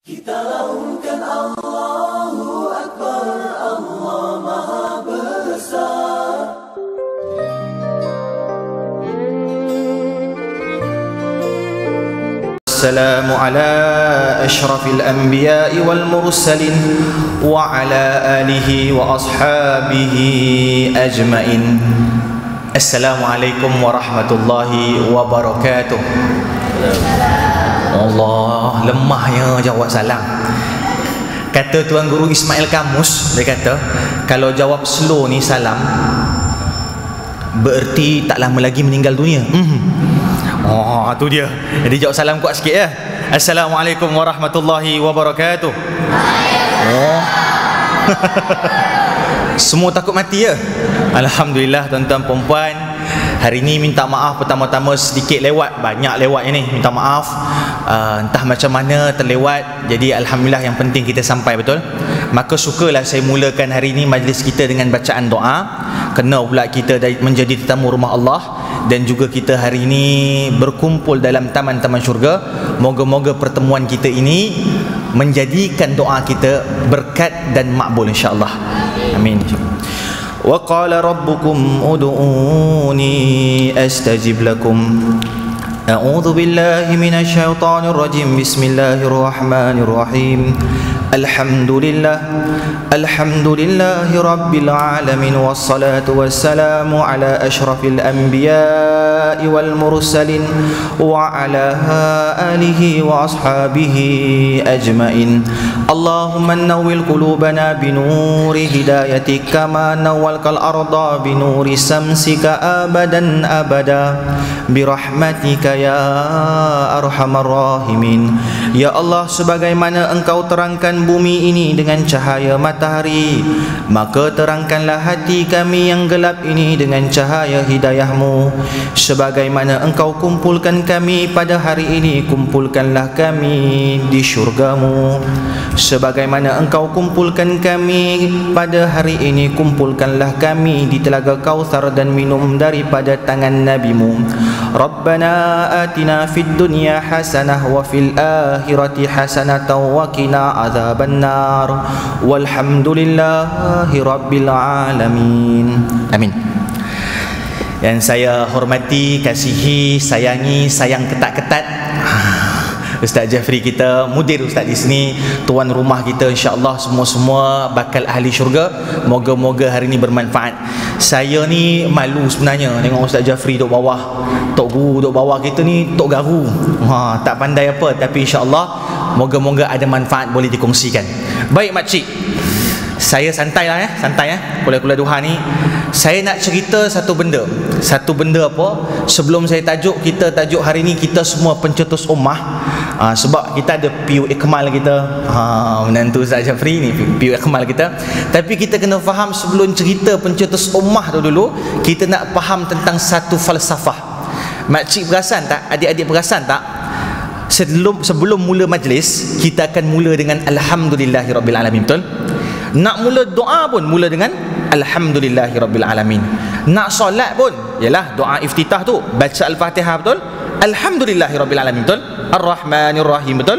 Kita laungkan Allahu Akbar, Allah Maha Besar. Assalamu ala ashrafil anbiya'i wal mursalin wa ala alihi wa ashabihi ajmain. Assalamualaikum warahmatullahi wabarakatuh. Allah, lemahnya jawab salam. Kata Tuan Guru Ismail Kamus, dia kata kalau jawab slow ni salam, bererti tak lama lagi meninggal dunia. Oh, tu dia. Jadi jawab salam kuat sikit ya. Assalamualaikum warahmatullahi wabarakatuh. Oh. Semua takut mati ya. Alhamdulillah tuan-tuan perempuan, hari ni minta maaf pertama-tama sedikit lewat, banyak lewat ini, minta maaf. Entah macam mana terlewat. Jadi alhamdulillah yang penting kita sampai betul. Maka sukalah saya mulakan hari ini majlis kita dengan bacaan doa. Kena pula kita menjadi tetamu rumah Allah, dan juga kita hari ini berkumpul dalam taman-taman syurga. Moga-moga pertemuan kita ini menjadikan doa kita berkat dan makbul insya-Allah. Amin. Wa qala rabbukum ud'uni astajib lakum. A'udzu billahi minasy syaithanir rajim. Bismillahirrahmanirrahim. Alhamdulillahi rabbil alamin, wassalatu wassalamu ala asyrafil anbiya'i wal mursalin wa ala alihi wa ashabihi ajmain. Allahumma nawwil qulubana binuri hidayatik kama nawwalkal arda binuri samsika abadan abada birahmatika ya arhamar rahimin. Ya Allah, sebagaimana Engkau terangkan bumi ini dengan cahaya matahari, maka terangkanlah hati kami yang gelap ini dengan cahaya hidayah-Mu. Sebagaimana Engkau kumpulkan kami pada hari ini, kumpulkanlah kami di syurga-Mu. Sebagaimana Engkau kumpulkan kami pada hari ini, kumpulkanlah kami di telaga Kautsar dan minum daripada tangan Nabi-Mu. Rabbana atina fid dunya hasanah wa fil akhirati hasanatan wa qina adzabannar. Walhamdulillahi rabbil alamin. Amin. Yang saya hormati, kasihi, sayangi, sayang ketat-ketat Ustaz Jafri kita, mudir Ustaz di sini, tuan rumah kita, insya-Allah semua-semua bakal ahli syurga. Moga-moga hari ini bermanfaat. Saya ni malu sebenarnya tengok Ustaz Jafri duduk bawah, Tok Guru duduk bawah kita ni, Tok Garu. Tak pandai apa, tapi insya-Allah moga-moga ada manfaat boleh dikongsikan. Baik makcik, saya santai lah ya, santai ya. Kuliah-kuliah duha ni saya nak cerita satu benda. Satu benda apa? Sebelum saya tajuk, kita tajuk hari ni kita semua pencetus ummah. Sebab kita ada PU Ikmal kita, menantu Ustaz Jafri ni PU Ikmal kita. Tapi kita kena faham sebelum cerita pencetus ummah tu dulu, kita nak faham tentang satu falsafah. Makcik perasan tak? Adik-adik perasan tak? Sebelum mula majlis, kita akan mula dengan Alhamdulillahirabbil alamin, betul? Nak mula doa pun mula dengan Alhamdulillahirabbil alamin. Nak solat pun ialah doa iftitah tu, baca Al-Fatihah, betul? Alhamdulillahirabbil alamin, betul? Ar-Rahmanir-Rahim, betul?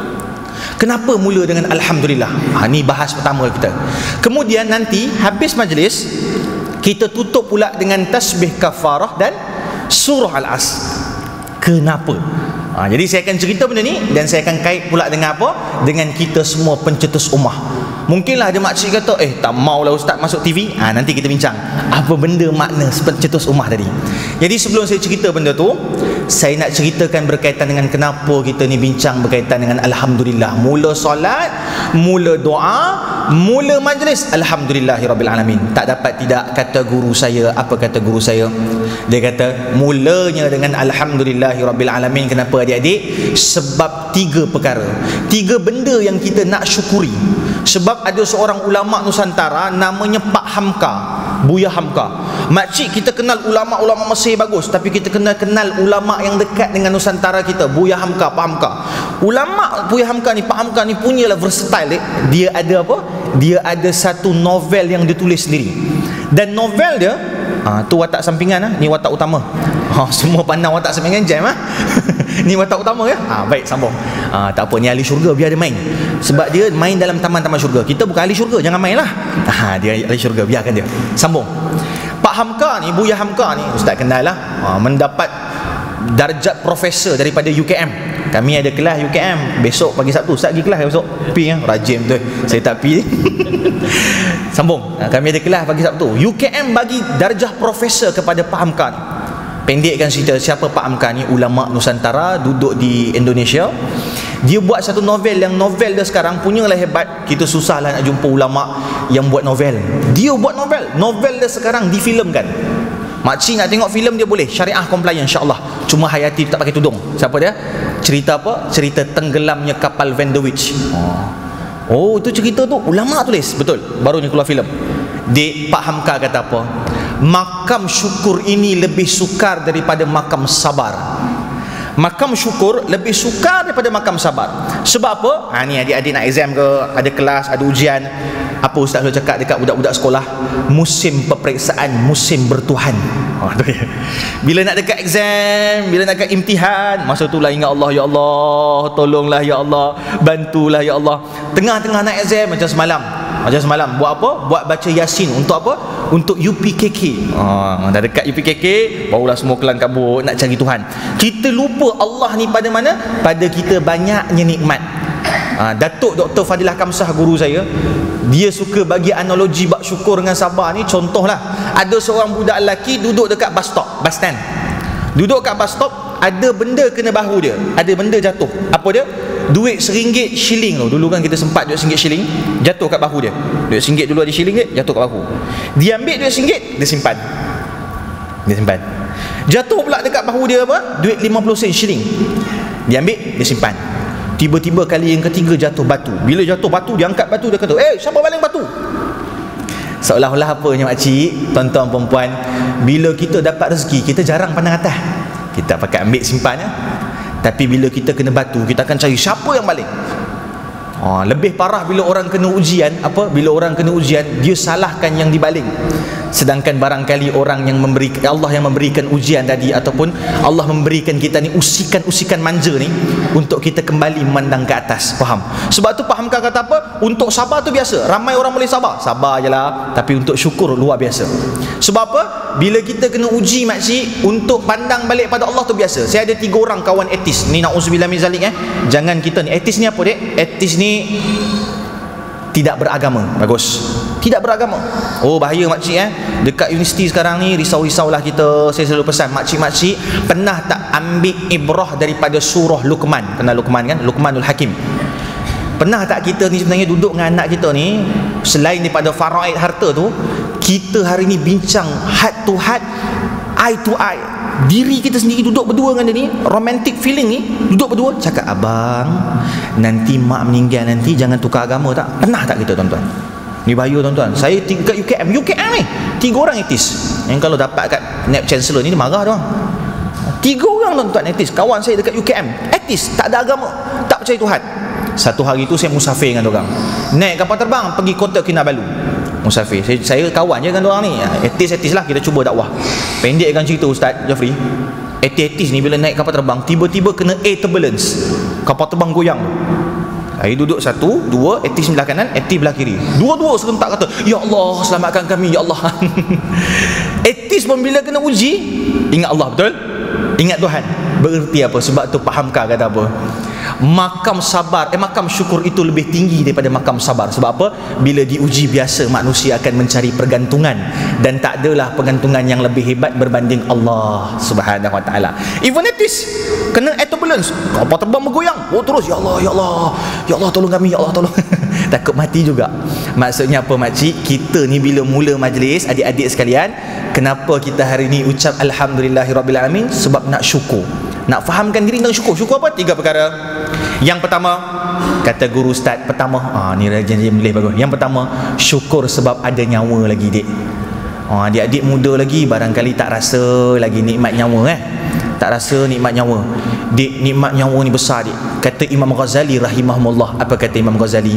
Kenapa mula dengan alhamdulillah? Ni bahas pertama kita. Kemudian nanti habis majlis, kita tutup pula dengan tasbih kafarah dan surah Al-Asr. Kenapa? Jadi saya akan cerita benda ni, dan saya akan kait pula dengan apa? Dengan kita semua pencetus ummah. Mungkinlah ada makcik kata, tak maulah Ustaz masuk TV. Nanti kita bincang apa benda makna pencetus ummah tadi. Jadi sebelum saya cerita benda tu, saya nak ceritakan berkaitan dengan kenapa kita ni bincang berkaitan dengan alhamdulillah. Mula solat, mula doa, mula majlis, alhamdulillahirabbil alamin. Tak dapat tidak kata guru saya. Apa kata guru saya? Dia kata mulanya dengan alhamdulillahirabbil alamin. Kenapa adik-adik? Sebab tiga perkara, tiga benda yang kita nak syukuri. Sebab ada seorang ulama Nusantara namanya Pak Hamka, Buya Hamka. Makcik, kita kenal ulama-ulama Mesir bagus, tapi kita kena kenal ulama yang dekat dengan Nusantara kita, Buya Hamka, Pak Hamka. Ulama Buya Hamka ni, Pak Hamka ni punyalah versatile. Dia ada apa? Dia ada satu novel yang dia tulis sendiri. Dan novel dia, tu watak sampingan, ni watak utama. Semua pandang watak sampingan jam. Ni watak utama ya. Baik, sambung. Tak apa, ni ahli syurga, biar dia main. Sebab dia main dalam taman-taman syurga. Kita bukan ahli syurga, jangan main lah. Dia ahli syurga, biarkan dia. Sambung. Pak Hamka ni, Buya Hamka ni, Ustaz kenal lah, mendapat darjat profesor daripada UKM. Kami ada kelas UKM besok pagi Sabtu. Ustaz pergi kelas besok? Pergi ya? Rajin betul. Saya tak pergi. Sambung. Kami ada kelas pagi Sabtu. UKM bagi darjah profesor kepada Pak Hamka ni. Pendekkan cerita, siapa Pak Hamka ni? Ulama Nusantara, duduk di Indonesia. Dia buat satu novel, yang novel dia sekarang punyalah hebat. Kita susahlah nak jumpa ulama yang buat novel. Dia buat novel. Novel dia sekarang difilmkan. Makcik nak tengok filem dia boleh, syariah compliant insya-Allah. Cuma Hayati tak pakai tudung. Siapa dia? Cerita apa? Cerita tenggelamnya kapal Van der Witch. Oh, itu cerita tu ulama tulis. Betul. Baru ni keluar filem. Pak Hamka kata apa? Makam syukur ini lebih sukar daripada makam sabar. Makam syukur lebih sukar daripada makam sabar. Sebab apa? Ni adik-adik nak exam ke, ada kelas, ada ujian. Apa ustaz selalu cakap dekat budak-budak sekolah? Musim peperiksaan, musim bertuhan. Tu dia. Bila nak dekat exam, bila nak dekat imtihan, masa itulah ingat Allah, ya Allah, tolonglah ya Allah, bantulah ya Allah. Tengah-tengah nak exam macam semalam buat apa? Buat baca Yasin. Untuk apa? Untuk UPKK. Dah dekat UPKK, barulah semua kelang kabut nak cari Tuhan. Kita lupa Allah ni pada mana? Pada kita banyaknya nikmat. Datuk Dr. Fadilah Kamsah, guru saya, dia suka bagi analogi bab syukur dengan sabar ni. Contohlah, ada seorang budak lelaki duduk dekat bus stand. Duduk kat bus stop, ada benda kena bahu dia, ada benda jatuh. Apa dia? Duit RM1 shilling tu. Dulu kan kita sempat duit RM1 shilling jatuh kat bahu dia. Duit RM1 dulu ada shilling dia, jatuh kat bahu. Dia ambil duit RM1, dia simpan. Jatuh pula dekat bahu dia apa? Duit 50 sen shilling. Dia ambil, dia simpan. Tiba-tiba kali yang ketiga jatuh batu. Bila jatuh batu, dia angkat batu, dia kata, siapa baling batu? Seolah-olah apanya makcik, tuan-tuan perempuan, bila kita dapat rezeki, kita jarang pandang atas. Kita pakai ambil simpan ya. Tapi bila kita kena batu, kita akan cari siapa yang baling. Lebih parah bila orang kena ujian. Bila orang kena ujian, dia salahkan yang dibaling. Sedangkan barangkali orang yang Allah yang memberikan ujian tadi, ataupun Allah memberikan kita ni usikan-usikan manja ni untuk kita kembali memandang ke atas. Faham? Sebab tu Pak Hamka kata apa? Untuk sabar tu biasa, ramai orang boleh sabar je lah. Tapi untuk syukur luar biasa. Sebab apa? Bila kita kena uji makcik, untuk pandang balik pada Allah tu biasa. Saya ada 3 orang kawan etis. Ni na'udzubillah min zalik Jangan kita ni etis ni apa dek? Etis ni tidak beragama. Bagus. Tidak beragama. Bahaya makcik Dekat universiti sekarang ni risau-risaulah kita. Saya selalu pesan makcik-makcik, pernah tak ambil ibrah daripada surah Luqman? Kenal Luqman kan? Luqmanul Hakim. Pernah tak kita ni sebenarnya duduk dengan anak kita ni, selain daripada faraid harta tu, kita hari ni bincang heart to heart, eye to eye. Diri kita sendiri duduk berdua dengan dia ni, romantic feeling ni, duduk berdua cakap, abang, nanti mak meninggal nanti jangan tukar agama tak? Pernah tak kita tuan-tuan? Ni bahaya tuan-tuan. Saya tinggal UKM ni 3 orang etis. Yang kalau dapat kat Naib Chancellor ni, dia marah dia orang. 3 orang tuan-tuan etis. Kawan saya dekat UKM etis, tak ada agama, tak percaya Tuhan. Satu hari tu saya musafir dengan dia orang, naik kapal terbang pergi Kota Kinabalu. Musafir, saya kawan je dengan dia orang ni. Etis-etis lah, kita cuba dakwah. Pendekkan cerita Ustaz Jafri, etis ni bila naik kapal terbang, tiba-tiba kena air turbulence, kapal terbang goyang. Saya duduk 1, 2, etis sebelah kanan, etis sebelah kiri. Dua-dua serentak kata, ya Allah selamatkan kami ya Allah. Etis pun bila kena uji, ingat Allah, betul? Ingat Tuhan. Bererti apa? Sebab tu Pak Hamka kata apa? Makam sabar, makam syukur itu lebih tinggi daripada makam sabar. Sebab apa? Bila diuji biasa, manusia akan mencari pergantungan, dan tak adalah pergantungan yang lebih hebat berbanding Allah Subhanahu Wa Taala. Even etis kena turbulence, kapal terbang bergoyang, terus ya Allah, ya Allah, ya Allah tolong kami, ya Allah tolong. Takut mati juga. Maksudnya apa makcik? Kita ni bila mula majlis, adik-adik sekalian, kenapa kita hari ni ucap alhamdulillahirabbil alamin? Sebab nak syukur, nak fahamkan diri tentang syukur. Syukur apa? 3 perkara. Yang pertama, kata guru ustaz pertama, ni rajin boleh bagus. Yang pertama, syukur sebab ada nyawa lagi dek. Adik-adik muda lagi barangkali tak rasa lagi nikmat nyawa tak rasa nikmat nyawa. Dek, nikmat nyawa ni besar dek. Kata Imam Ghazali rahimahullah, apa kata Imam Ghazali?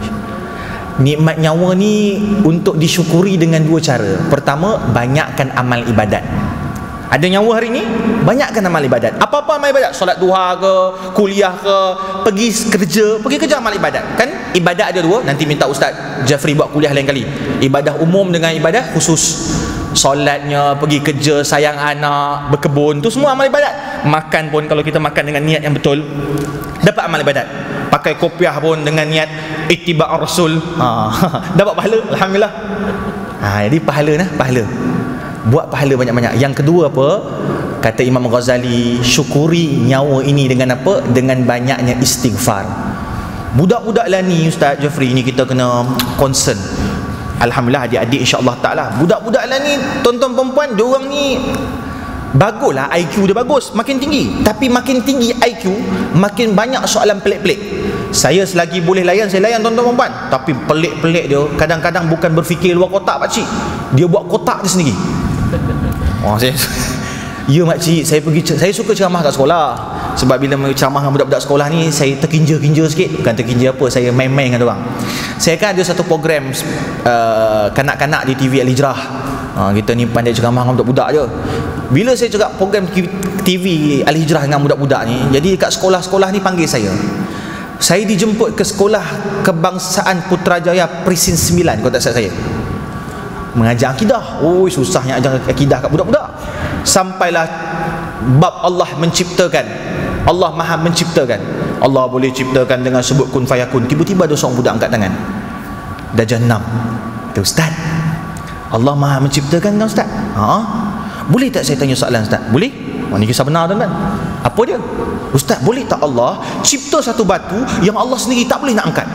Nikmat nyawa ni untuk disyukuri dengan 2 cara. Pertama, banyakkan amal ibadat. Ada nyawa hari ni, banyakkan amal ibadat. Apa-apa amal ibadat, solat duha ke, kuliah ke, pergi kerja amal ibadat. Kan ibadat ada dua, nanti minta Ustaz Jafri buat kuliah lain kali. Ibadah umum dengan ibadah khusus. Solatnya, pergi kerja, sayang anak, berkebun, tu semua amal ibadat. Makan pun kalau kita makan dengan niat yang betul, dapat amal ibadat. Pakai kopiah pun dengan niat ittiba' Rasul, dapat pahala, alhamdulillah. Jadi pahala. Buat pahala banyak-banyak. Yang kedua apa? Kata Imam Ghazali, syukuri nyawa ini dengan apa? Dengan banyaknya istighfar. Budak-budak lah ni Ustaz Jafri ni kita kena concern. Alhamdulillah adik-adik insya-Allah taala. Budak-budak lah ni, tuan-tuan perempuan, diorang ni baguslah, IQ dia bagus, makin tinggi. Tapi makin tinggi IQ, makin banyak soalan pelik-pelik. Saya selagi boleh layan, saya layan tuan-tuan perempuan. Tapi pelik-pelik dia, kadang-kadang bukan berfikir luar kotak pakcik. Dia buat kotak dia sendiri. Ya makcik, saya suka ceramah kat sekolah. Sebab bila ceramah dengan budak-budak sekolah ni, saya terkinja-kinja sikit. Bukan terkinja apa, saya main-main dengan orang. Saya kan ada satu program kanak-kanak di TV Al-Hijrah. Kita ni pandai ceramah dengan budak-budak je. Bila saya cakap program TV Al-Hijrah dengan budak-budak ni, jadi kat sekolah-sekolah ni panggil saya. Saya dijemput ke sekolah Kebangsaan Putrajaya Presin 9 kalau tak salah saya. Mengajar akidah. Susahnya ajar akidah kat budak-budak. Sampailah bab Allah menciptakan. Allah Maha menciptakan. Allah boleh ciptakan dengan sebut kun fayakun. Tiba-tiba ada seorang budak angkat tangan. Darjah 6. Kata, Ustaz, Allah Maha menciptakan kan Ustaz? Boleh tak saya tanya soalan Ustaz? Boleh? Ni kisah benar tuan-tuan. Apa dia? Ustaz, boleh tak Allah cipta satu batu yang Allah sendiri tak boleh nak angkat?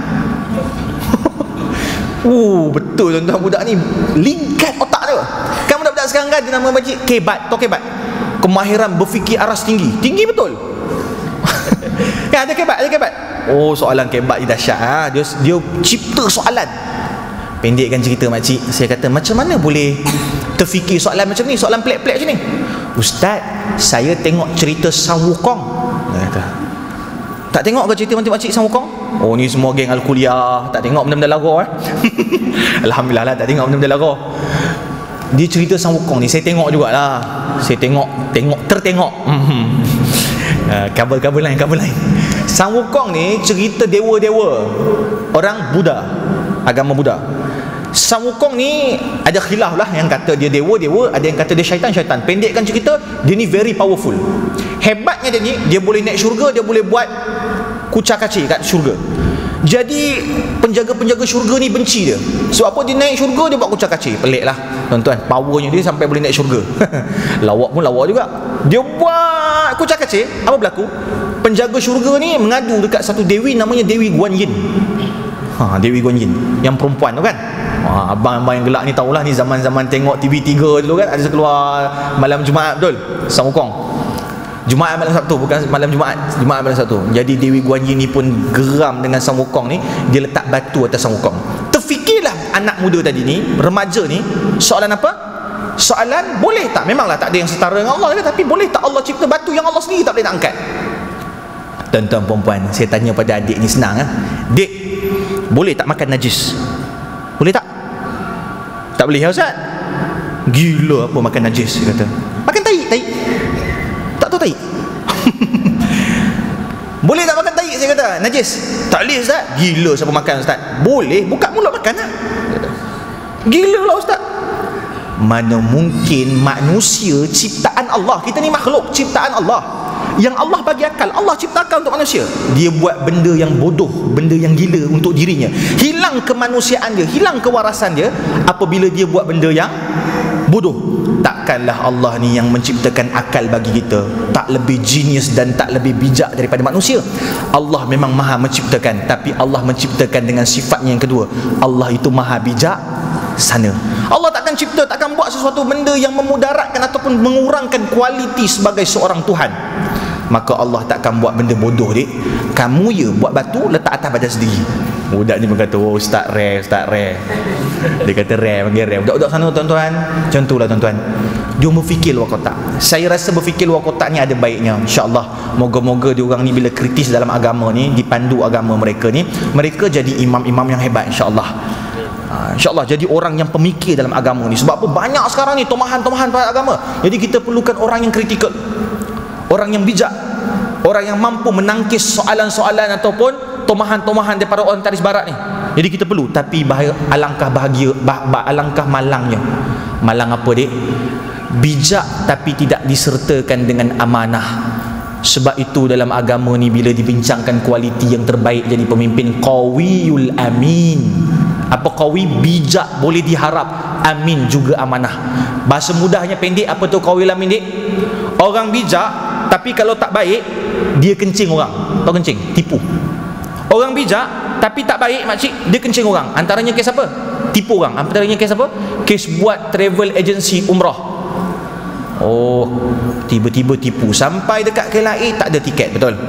Betul tuan-tuan, budak ni lingkat otak dia. Kan budak-budak sekarang kan dia nama baca kebat, tahu kebat? Kemahiran berfikir aras tinggi. Tinggi betul. Kan ada kebat. Soalan kebat ni dahsyat. Dia cipta soalan. Pendekkan cerita makcik, saya kata macam mana boleh terfikir soalan macam ni, soalan pelik-pelik macam ni? Ustaz, saya tengok cerita Sang Wukong. Dia kata, tak tengok ke cerita makcik Sang Wukong? Ni semua geng Al-Kuliah, tak tengok benda-benda lara Alhamdulillah lah, tak tengok benda-benda lara. Dia cerita Sang Wukong ni, saya tengok jugalah. Saya tertengok. Kabel lain. Sang Wukong ni cerita dewa-dewa orang Buddha, agama Buddha. Sang Wukong ni ada khilaf lah, yang kata dia dewa-dewa, ada yang kata dia syaitan-syaitan. Pendekkan cerita, dia ni very powerful. Hebatnya dia ni, dia boleh naik syurga, dia boleh buat kucak-kacir kat syurga. Jadi penjaga-penjaga syurga ni benci dia. Sebab apa? Dia naik syurga, dia buat kucak-kacir. Pelik lah tuan-tuan, powernya dia sampai boleh naik syurga. Lawak pun lawak juga. Dia buat kucak-kacir. Apa berlaku? Penjaga syurga ni mengadu dekat satu dewi namanya Dewi Guan Yin. Dewi Guan Yin, yang perempuan tu kan. Abang-abang yang gelak ni tahulah, ni zaman-zaman tengok TV3 dulu kan, ada keluar malam Jumaat, betul? Sang Wukong. Jumaat malam Sabtu, bukan malam Jumaat. Jumaat malam Sabtu. Jadi Dewi Guan Yin ni pun geram dengan Sang Wukong ni. Dia letak batu atas Sang Wukong. Terfikirlah anak muda tadi ni, remaja ni, soalan apa? Soalan, boleh tak? Memanglah tak ada yang setara dengan Allah, tapi boleh tak Allah cipta batu yang Allah sendiri tak boleh nak angkat? Tuan-tuan perempuan, saya tanya pada adik ni, senang lah. Dek, boleh tak makan najis? Boleh tak? Tak boleh ya Ustaz? Gila apa makan najis, dia kata. Makan tai. Tak tahu tai. Boleh tak makan tai, saya kata, najis? Tak boleh Ustaz. Gila siapa makan Ustaz? Boleh, buka mulut makan lah. Gila lah Ustaz. Mana mungkin manusia ciptaan Allah. Kita ni makhluk ciptaan Allah, yang Allah bagi akal. Allah ciptakan untuk manusia. Dia buat benda yang bodoh, benda yang gila untuk dirinya. Hilang kemanusiaan dia, hilang kewarasan dia apabila dia buat benda yang bodoh. Takkanlah Allah ni yang menciptakan akal bagi kita tak lebih genius dan tak lebih bijak daripada manusia. Allah memang maha menciptakan, tapi Allah menciptakan dengan sifatnya yang kedua. Allah itu maha bijak sana. Allah takkan cipta, takkan buat sesuatu benda yang memudaratkan ataupun mengurangkan kualiti sebagai seorang Tuhan. Maka Allah takkan buat benda bodoh, dek. Kamu ya buat batu letak atas badan sendiri. Budak ni pun kata, Ustaz rare. Dia kata rare, panggil rare. Budak-budak sana tuan-tuan, macam itulah tuan-tuan. Dia berfikir luar kotak. Saya rasa berfikir luar kotak ni ada baiknya, insya-Allah. Moga-moga diorang ni bila kritis dalam agama ni, dipandu agama mereka ni, mereka jadi imam-imam yang hebat, insya-Allah. InsyaAllah jadi orang yang pemikir dalam agama ni. Sebab apa? Banyak sekarang ni tomahan-tomahan pada agama. Jadi kita perlukan orang yang kritikal, orang yang bijak, orang yang mampu menangkis soalan-soalan ataupun tomahan-tomahan daripada orang taris barat ni. Jadi kita perlu. Tapi alangkah bahagia, alangkah malangnya. Malang apa dik? Bijak tapi tidak disertakan dengan amanah. Sebab itu dalam agama ni bila dibincangkan kualiti yang terbaik jadi pemimpin, qawiyul amin. Apa qawi? Bijak, boleh diharap. Amin juga amanah. Bahasa mudahnya pendek, apa tu qawiyul amin dik? Orang bijak tapi kalau tak baik dia kencing orang. Tahu kencing? Tipu. Orang bijak tapi tak baik makcik, dia kencing orang. Antaranya kes apa? Tipu orang. Antaranya kes apa? Kes buat travel agency umrah. Oh, tiba-tiba tipu sampai dekat KLIA tak ada tiket, betul?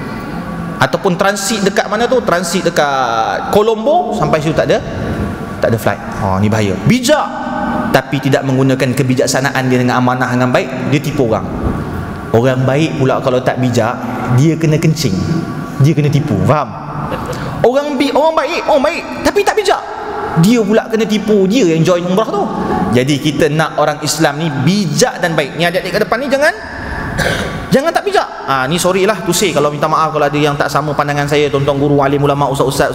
Ataupun transit dekat mana tu? Transit dekat Colombo, sampai situ tak ada flight. Oh, ni bahaya. Bijak tapi tidak menggunakan kebijaksanaan dia dengan amanah dengan baik, dia tipu orang. Orang baik pula kalau tak bijak, dia kena kencing, dia kena tipu. Faham? Orang baik tapi tak bijak, dia pula kena tipu, dia yang join umrah tu. Jadi kita nak orang Islam ni bijak dan baik. Ni adik-adik ke depan ni jangan tak bijak. Ni sorry lah to say, kalau minta maaf kalau ada yang tak sama pandangan saya, tuan-tuan guru, alim ulama, ustaz-ustaz.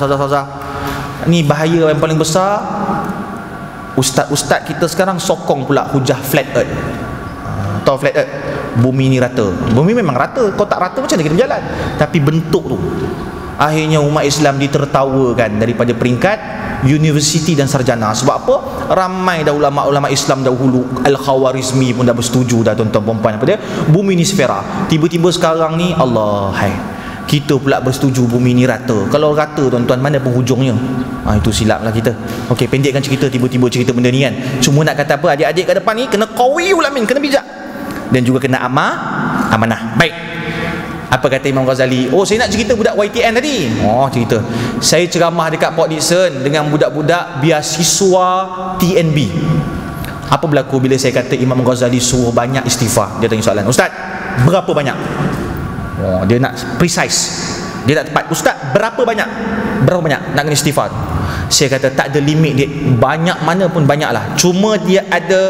Ni bahaya yang paling besar. Ustaz-ustaz kita sekarang sokong pula hujah flat earth. Tahu flat earth? Bumi ni rata. Bumi memang rata. Kau tak rata macam mana kita berjalan? Tapi bentuk tu, akhirnya umat Islam ditertawakan daripada peringkat universiti dan sarjana. Sebab apa? Ramai dah ulama-ulama Islam dahulu, Al-Khawarizmi pun dah bersetuju dah, tuan-tuan puan, apa dia? Bumi ni sfera. Tiba-tiba sekarang ni Allah, kita pula bersetuju bumi ni rata. Kalau rata tuan-tuan, mana penghujungnya? Itu silaplah kita. Okey, pendekkan cerita, tiba-tiba cerita benda ni kan. Cuma nak kata apa? Adik-adik kat depan ni kena qawiyul amin, kena bijak. Dan juga kena amanah. Baik. Apa kata Imam Ghazali? Oh, saya nak cerita budak YTN tadi. Oh, cerita. Saya ceramah dekat Port Dickson dengan budak-budak beasiswa TNB. Apa berlaku bila saya kata Imam Ghazali suruh banyak istighfar? Dia tanya soalan, Ustaz, berapa banyak? Oh, dia nak precise. Dia tak tepat. Ustaz, berapa banyak? Berapa banyak nak kena istighfar? Saya kata tak ada limit dia. Banyak mana pun banyak lah. Cuma dia ada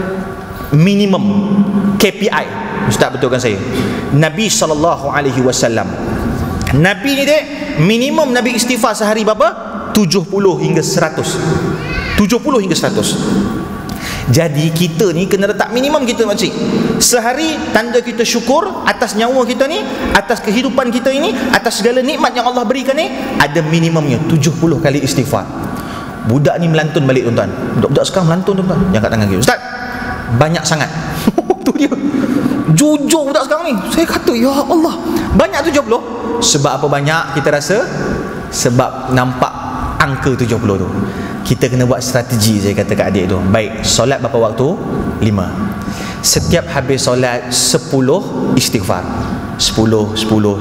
minimum KPI. Ustaz betulkan saya. Nabi SAW, Nabi ni dek, minimum Nabi istighfar sehari berapa? 70 hingga 100. 70 hingga 100. Jadi kita ni kena letak minimum kita makcik. Sehari tanda kita syukur atas nyawa kita ni, atas kehidupan kita ini, atas segala nikmat yang Allah berikan ni, ada minimumnya 70 kali istighfar. Budak ni melantun balik tuan-tuan. Budak-budak sekarang melantun tuan-tuan. Yang kat tangan kita, Ustaz, banyak sangat. Tu dia. Jujur budak sekarang ni. Saya kata, ya Allah, banyak 70. Sebab apa banyak kita rasa? Sebab nampak angka 70 tu. Kita kena buat strategi, saya kata kat adik tu. Baik, solat berapa waktu? 5. Setiap habis solat 10 istighfar. 10, 50,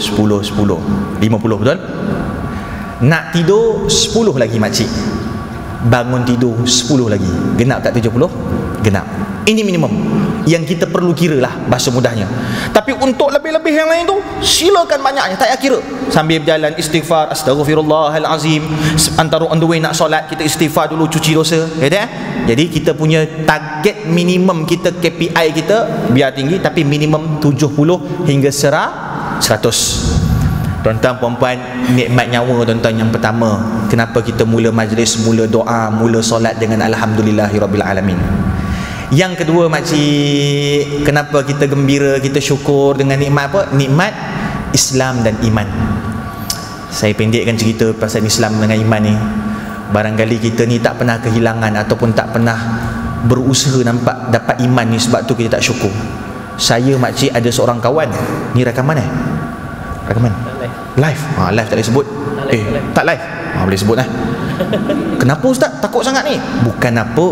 betul? Nak tidur 10 lagi makcik. Bangun tidur 10 lagi. Genap tak 70? Genap. Ini minimum yang kita perlu kira lah, bahasa mudahnya. Tapi untuk lebih-lebih yang lain tu, silakan banyaknya, tak payah kira. Sambil berjalan istighfar, astaghfirullahalazim. Antara on the way nak solat, kita istighfar dulu, cuci dosa. Jadi kita punya target minimum kita, KPI kita biar tinggi, tapi minimum 70 hingga 100. Tuan-tuan puan-puan, nikmat nyawa tuan-tuan yang pertama. Kenapa kita mula majlis, mula doa, mula solat dengan alhamdulillahirabbil alamin. Yang kedua makcik, kenapa kita gembira, kita syukur dengan nikmat apa? Nikmat Islam dan iman. Saya pendekkan cerita pasal Islam dengan iman ni. Barangkali kita ni tak pernah kehilangan ataupun tak pernah berusaha nampak dapat iman ni, sebab tu kita tak syukur. Saya makcik ada seorang kawan. Ni rakaman Rakaman? Live. Live tak boleh sebut. Tak live. Boleh sebut lah. Kenapa Ustaz takut sangat ni? Bukan apa.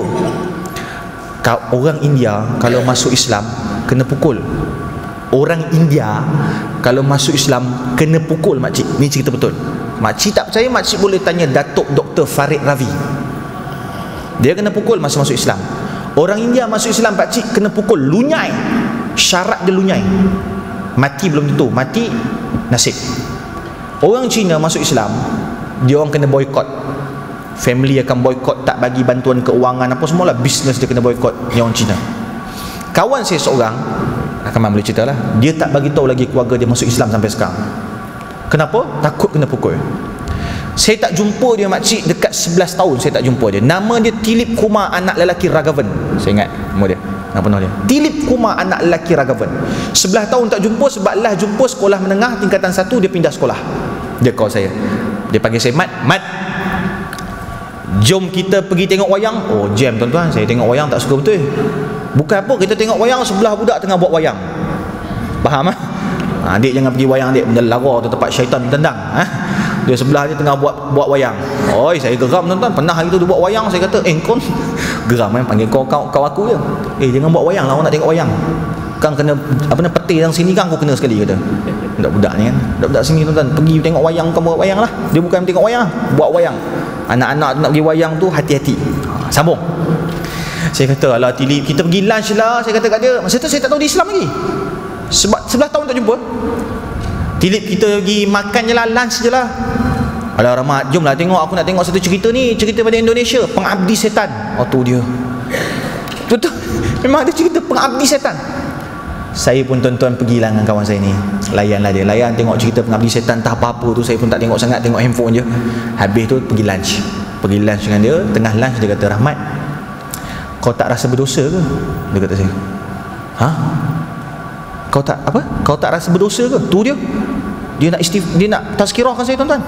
Orang India kalau masuk Islam kena pukul. Orang India kalau masuk Islam kena pukul makcik. Ni cerita betul. Makcik tak percaya, makcik boleh tanya Datuk Dr. Farid Ravi. Dia kena pukul masa masuk Islam. Orang India masuk Islam makcik kena pukul, lunyai. Syarat dia lunyai. Mati belum tentu, mati nasib. Orang Cina masuk Islam, dia orang kena boykot. family akan boykot, tak bagi bantuan keuangan apa semualah, bisnes dia kena boykot ni orang Cina. Kawan saya seorang, Akaman boleh cerita lah, dia tak bagi tahu lagi keluarga dia masuk Islam sampai sekarang. Kenapa? Takut kena pukul. Saya tak jumpa dia makcik dekat 11 tahun saya tak jumpa dia. Nama dia Tilip Kumar anak lelaki Ragavan. Saya ingat nama dia. Nama penuh dia. Tilip Kumar anak lelaki Ragavan. 11 tahun tak jumpa, sebab lah jumpa sekolah menengah tingkatan 1 dia pindah sekolah. Dia call saya. Dia panggil saya, Mat, jom kita pergi tengok wayang. Oh, jam tuan-tuan, saya tengok wayang tak suka betul. Bukan apa, kita tengok wayang sebelah budak tengah buat wayang. Faham ah? Adik jangan pergi wayang adik, benda lara tu tempat syaitan tendang. Dia sebelah dia tengah buat wayang. Oi, saya geram tuan-tuan. Pernah hari tu dia buat wayang, saya kata, kau geram panggil kau aku je. Jangan buat wayang lah, orang nak tengok wayang. Kang kena petir dalam sini kan, aku kena sekali kata. Budak-budak ni kan. Budak-budak sini tuan-tuan, pergi tengok wayang, kau buat wayang lah. Dia bukan tengok wayang, buat wayang. Anak-anak nak pergi wayang tu hati-hati. Sambung. Saya kata, alah Tilip, kita pergi lunch lah. Saya kata kat dia, masa tu saya tak tahu dia Islam lagi. Sebab 11 tahun tak jumpa. Tilip, kita pergi makan je lah, lunch je lah. Alah Rahmat, jom lah tengok, aku nak tengok satu cerita ni, cerita pada Indonesia, Pengabdi Setan. Oh tu dia. Betul, memang ada cerita Pengabdi Setan. Saya pun tuan-tuan pergilah dengan kawan saya ni, layanlah dia, layan tengok cerita Pengabdi Setan, tak apa-apa tu saya pun tak tengok sangat, tengok handphone je. Habis tu pergi lunch dengan dia. Tengah lunch dia kata, Rahmat, kau tak rasa berdosa ke? Dia kata saya, Kau tak rasa berdosa ke? Tu dia. Dia nak tazkirahkan saya tuan-tuan.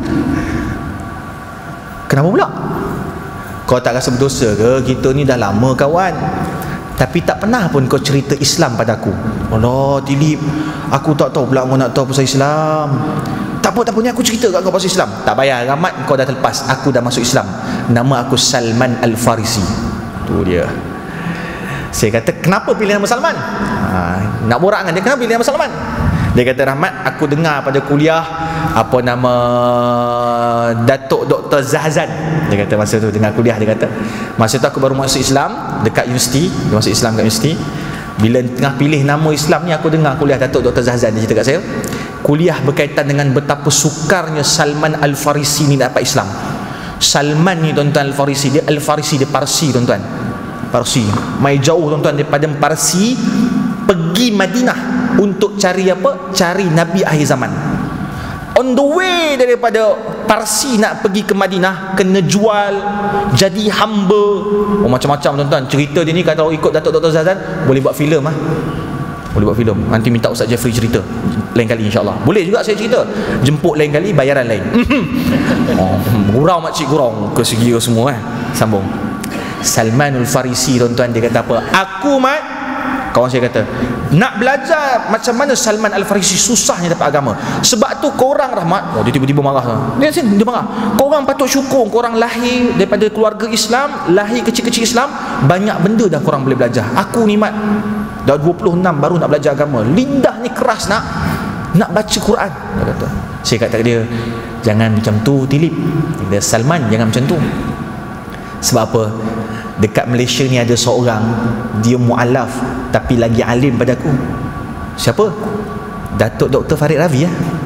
Kenapa pula? Kau tak rasa berdosa ke? Kita ni dah lama kawan, tapi tak pernah pun kau cerita Islam pada aku. Allah Tilip, aku tak tahu pula kau nak tahu pasal Islam. Tak apa ni aku cerita kat kau pasal Islam. Tak payah Rahmat, kau dah terlepas, aku dah masuk Islam. Nama aku Salman Al-Farisi. Tu dia. Saya kata, kenapa pilih nama Salman? Nak borak dengan dia, kenapa pilih nama Salman? Dia kata, Rahmat, aku dengar pada kuliah apa nama Datuk Dr. Zahzan. Dia kata masa tu dengar kuliah, dia kata masa tu aku baru masuk Islam dekat universiti. Dia masuk Islam kat universiti. Bila tengah pilih nama Islam ni, aku dengar kuliah Datuk Dr. Zahzan. Dia cerita kat saya, kuliah berkaitan dengan betapa sukarnya Salman Al-Farisi ni dapat Islam. Salman ni tuan-tuan Al-Farisi, dia Al-Farisi, dia Parsi tuan-tuan. Parsi, mai jauh tuan-tuan daripada Parsi pergi Madinah untuk cari apa? Cari Nabi akhir zaman. On the way daripada Parsi nak pergi ke Madinah, kena jual, jadi hamba. Macam-macam tuan-tuan. Cerita dia ni kalau ikut Datuk Dr. Zazan, boleh buat filem Boleh buat filem. Nanti minta Ustaz Jeffrey cerita lain kali insya-Allah. Boleh juga saya cerita. Jemput lain kali, bayaran lain. Gurau makcik gurau ke segi semua Sambung. Salmanul Farisi tuan-tuan, dia kata apa? Aku Mat, kawan saya kata, nak belajar macam mana Salman Al-Farisi susahnya dapat agama. Sebab tu korang Rahmat, dia tiba-tiba marah. Dia marah. Korang patut syukur, korang lahir daripada keluarga Islam, lahir kecil-kecil Islam, banyak benda dah korang boleh belajar. Aku ni Mat, dah 26 baru nak belajar agama. Lidah ni keras nak baca Quran. Dia kata. Saya kata dia, jangan macam tu Tilip. Dia Salman, jangan macam tu. Sebab apa? Dekat Malaysia ni ada seorang, dia mu'alaf tapi lagi alim pada aku. Siapa? Datuk Dr. Farid Ravi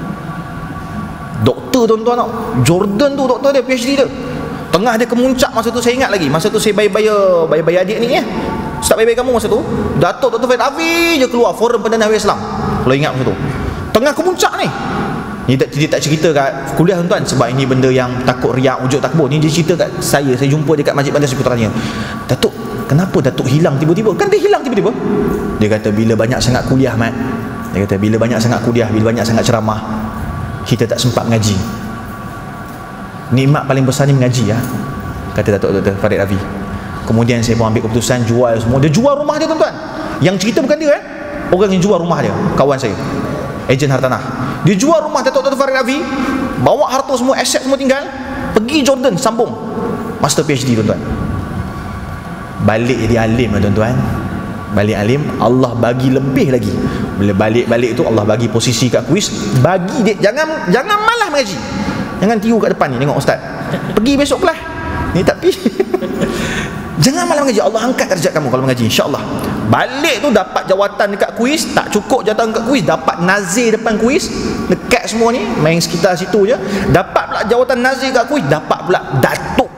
Doktor tuan-tuan tau. Jordan tu doktor dia, PhD dia. Tengah dia kemuncak masa tu, saya ingat lagi. Masa tu saya bayar adik ni Ustaz bayar kamu masa tu. Datuk Dr. Farid Ravi je keluar Forum Perdana Islam. Kalau ingat masa tu. Tengah kemuncak ni. Dia tak cerita kat kuliah tuan-tuan, sebab ini benda yang takut riak, ujuk takbur. Ni dia cerita kat saya jumpa dia kat Masjid Bandar Seri Putranya. Datuk, kenapa Datuk hilang tiba-tiba? Kan dia hilang tiba-tiba. Dia kata bila banyak sangat kuliah Mat. Dia kata bila banyak sangat kuliah, bila banyak sangat ceramah, kita tak sempat mengaji. Nikmat paling besar ni mengaji kata Datuk Dr. Farid Ravi. Kemudian saya pun ambil keputusan jual semua. Dia jual rumah dia tuan-tuan. Yang cerita bukan dia orang yang jual rumah dia, kawan saya, ejen hartanah. Dia jual rumah Datuk Dr. Farid Ravi, bawa harta semua, aset semua tinggal, pergi Jordan sambung master PhD tuan-tuan. Balik jadi alim tuan-tuan. Balik alim, Allah bagi lebih lagi. Bila balik tu Allah bagi posisi kat kuis, bagi dia jangan malas mengaji. Jangan tiru kat depan ni tengok ustaz. Pergi besok kelas. Ni tak pergi. Jangan malas mengaji, Allah angkat darjat kamu kalau mengaji insya-Allah. Balik tu dapat jawatan dekat kuis, tak cukup jawatan dekat kuis, dapat nazir depan kuis, dekat semua ni, main sekitar situ je. Dapat pula jawatan nazir dekat kuis, dapat pula datuk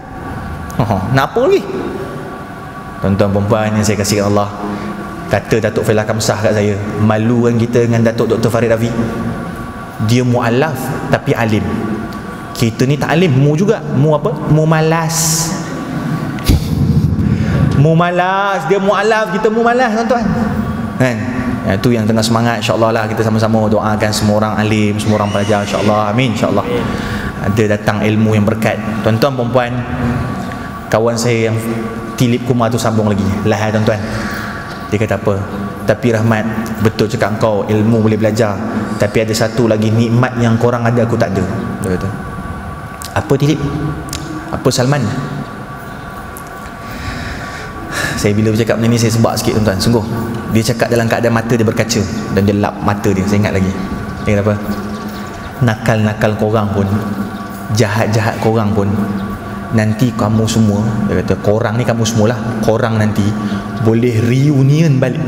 Nak apa lagi? Tuan-tuan perempuan yang saya kasih Allah, kata Datuk Failah Kamsah kat saya, malu kan kita dengan Datuk Dr. Farid Rafi. Dia mu'alaf tapi alim. Kita ni tak alim, mu juga. Mu apa? Mu malas. Mu malas. Dia mu'alaf, kita mu malas, tuan-tuan. Kan? Itu yang tengah semangat, insyaAllah lah. Kita sama-sama doakan semua orang alim, semua orang pelajar, insyaAllah. Amin, insyaAllah. Ada datang ilmu yang berkat. Tuan-tuan perempuan, kawan saya yang Tilip Kumar tu sambung lagi. Lah tuan-tuan, dia kata apa? Tapi Rahmat, betul cakap kau, ilmu boleh belajar, tapi ada satu lagi nikmat yang korang ada aku tak ada. Dia kata. Apa Tilip? Apa Salman? Saya bila bercakap benda ni saya sebab sikit tuan-tuan. Sungguh, dia cakap dalam keadaan mata dia berkaca dan dia lap mata dia. Saya ingat lagi. Dia kata apa? Nakal-nakal korang pun, jahat-jahat korang pun, nanti kamu semua, dia kata korang ni kamu semualah, korang nanti boleh reunion balik.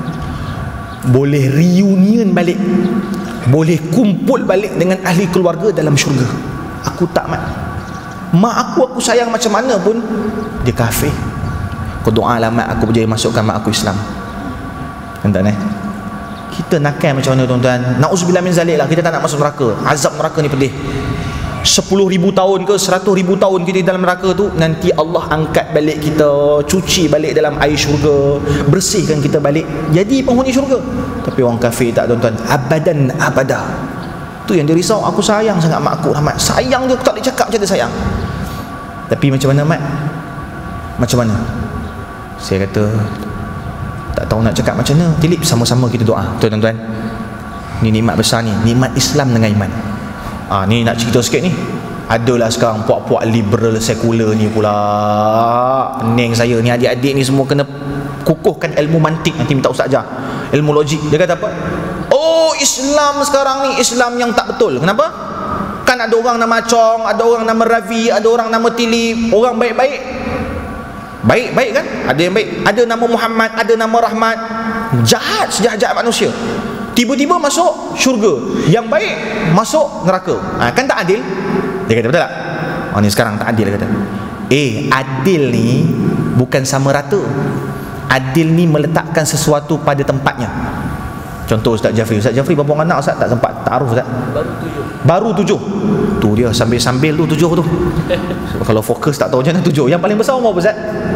Boleh reunion balik. Boleh kumpul balik dengan ahli keluarga dalam syurga. Aku tak mak aku sayang macam mana pun dia kafir. Kau doa lah mak aku berjaya masukkan mak aku Islam. Tuan-tuan kita nakal macam mana tuan-tuan? Na'udzubillah min zalik lah. Kita tak nak masuk neraka. Azab neraka ni pedih. 10,000 tahun ke 100,000 tahun kita dalam neraka tu, nanti Allah angkat balik kita, cuci balik dalam air syurga, bersihkan kita balik jadi penghuni syurga. Tapi orang kafir tak tuan-tuan, abadan abada. Tu yang dia risau. Aku sayang sangat mak aku, Rahmat. Sayang dia, aku tak boleh cakap macam dia sayang. Tapi macam mana mat? Macam mana? Saya kata tak tahu nak cakap macam mana. Tilip, sama-sama kita doa. Tuan-tuan, ni nikmat besar ni, nikmat Islam dengan iman. Ni nak cerita sikit ni. Adalah sekarang puak-puak liberal sekular ni pula, pening saya ni. Adik-adik ni semua kena kukuhkan ilmu mantik. Nanti minta ustaz ajar ilmu logik. Dia kata apa? Oh, Islam sekarang ni Islam yang tak betul. Kenapa? Kan ada orang nama Chong, ada orang nama Ravi, ada orang nama Tilip, orang baik-baik. Baik-baik kan? Ada yang baik. Ada nama Muhammad, ada nama Rahmat. Jahat sejahat-jahat manusia. Tiba-tiba masuk syurga. Yang baik masuk neraka. Kan tak adil? Dia kata betul tak? Ni sekarang tak adil, dia kata. Adil ni bukan sama rata. Adil ni meletakkan sesuatu pada tempatnya. Contoh Ustaz Jafri. Ustaz Jafri berapa anak Ustaz? Tak sempat ta'aruf Ustaz? Baru 7. Tu dia sambil-sambil tu 7 tu. Kalau fokus tak tahu macam mana 7. Yang paling besar umur apa Ustaz?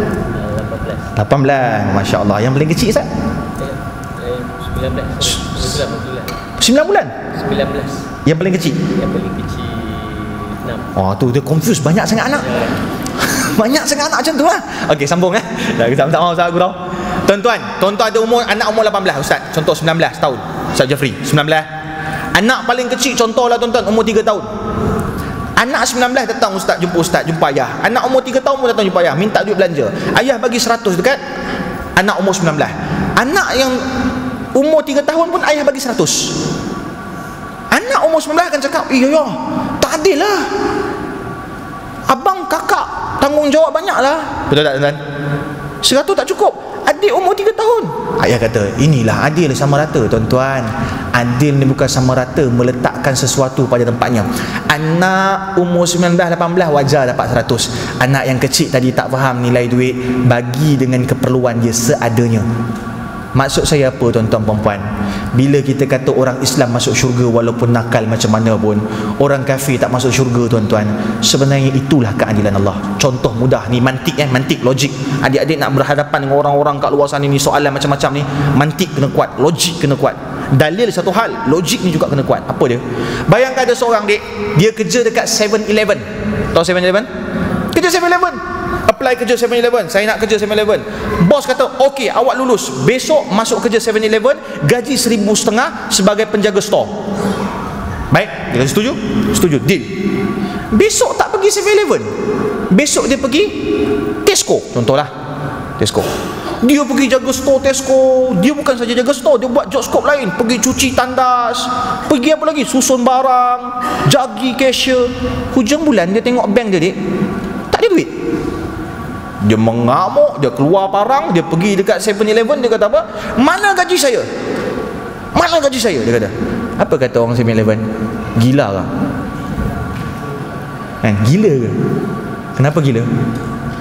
18. Masya Allah. Yang paling kecil Ustaz? 9 bulan? 19. Yang paling kecil? Yang paling kecil 6. Tu dia confuse. Banyak sangat anak. Banyak sangat anak macam tu lah. Okey, sambung Kita minta maaf Ustaz, aku tahu. Tuan-tuan ada anak umur 18 Ustaz. Contoh 19 tahun Ustaz Jafri, 19. Anak paling kecil contohlah tuan-tuan umur 3 tahun. Anak 19 datang Ustaz, jumpa ayah. Anak umur 3 tahun pun datang jumpa ayah, minta duit belanja. Ayah bagi 100 dekat anak umur 19. Anak yang umur 3 tahun pun ayah bagi 100. Anak umur 19 akan cakap, ya, tak adil lah. Abang kakak tanggungjawab banyak lah. Betul tak tuan-tuan? 100 tak cukup. Adik umur 3 tahun. Ayah kata, inilah adil sama rata tuan-tuan. Adil ni bukan sama rata, meletakkan sesuatu pada tempatnya. Anak umur 19-18 wajar dapat 100. Anak yang kecil tadi tak faham nilai duit, bagi dengan keperluan dia seadanya. Maksud saya apa tuan-tuan perempuan? Bila kita kata orang Islam masuk syurga walaupun nakal macam mana pun, orang kafir tak masuk syurga tuan-tuan, sebenarnya itulah keadilan Allah. Contoh mudah ni, mantik mantik logik. Adik-adik nak berhadapan dengan orang-orang kat luar sana ni, soalan macam-macam ni, mantik kena kuat, logik kena kuat. Dalil satu hal, logik ni juga kena kuat. Apa dia? Bayangkan ada seorang dek, dia kerja dekat 7-Eleven. Tahu 7-Eleven? Kerja 7-Eleven. Apply kerja 7-Eleven. Saya nak kerja 7-Eleven. Bos kata, okey, awak lulus, besok masuk kerja 7-Eleven, gaji 1,500 sebagai penjaga store. Baik, dia kata setuju? Setuju, deal. Besok tak pergi 7-Eleven, besok dia pergi Tesco. Contohlah Tesco. Dia pergi jaga store Tesco. Dia bukan saja jaga store, dia buat job scope lain. Pergi cuci tandas, pergi apa lagi, susun barang, jagi cashier. Hujung bulan dia tengok bank dia, dek, tak ada duit. Dia mengamuk, dia keluar parang, dia pergi dekat 7-Eleven, dia kata apa? Mana gaji saya? Mana gaji saya? Dia kata. Apa kata orang 7-Eleven? Gila ke? Gila ke? Kenapa gila?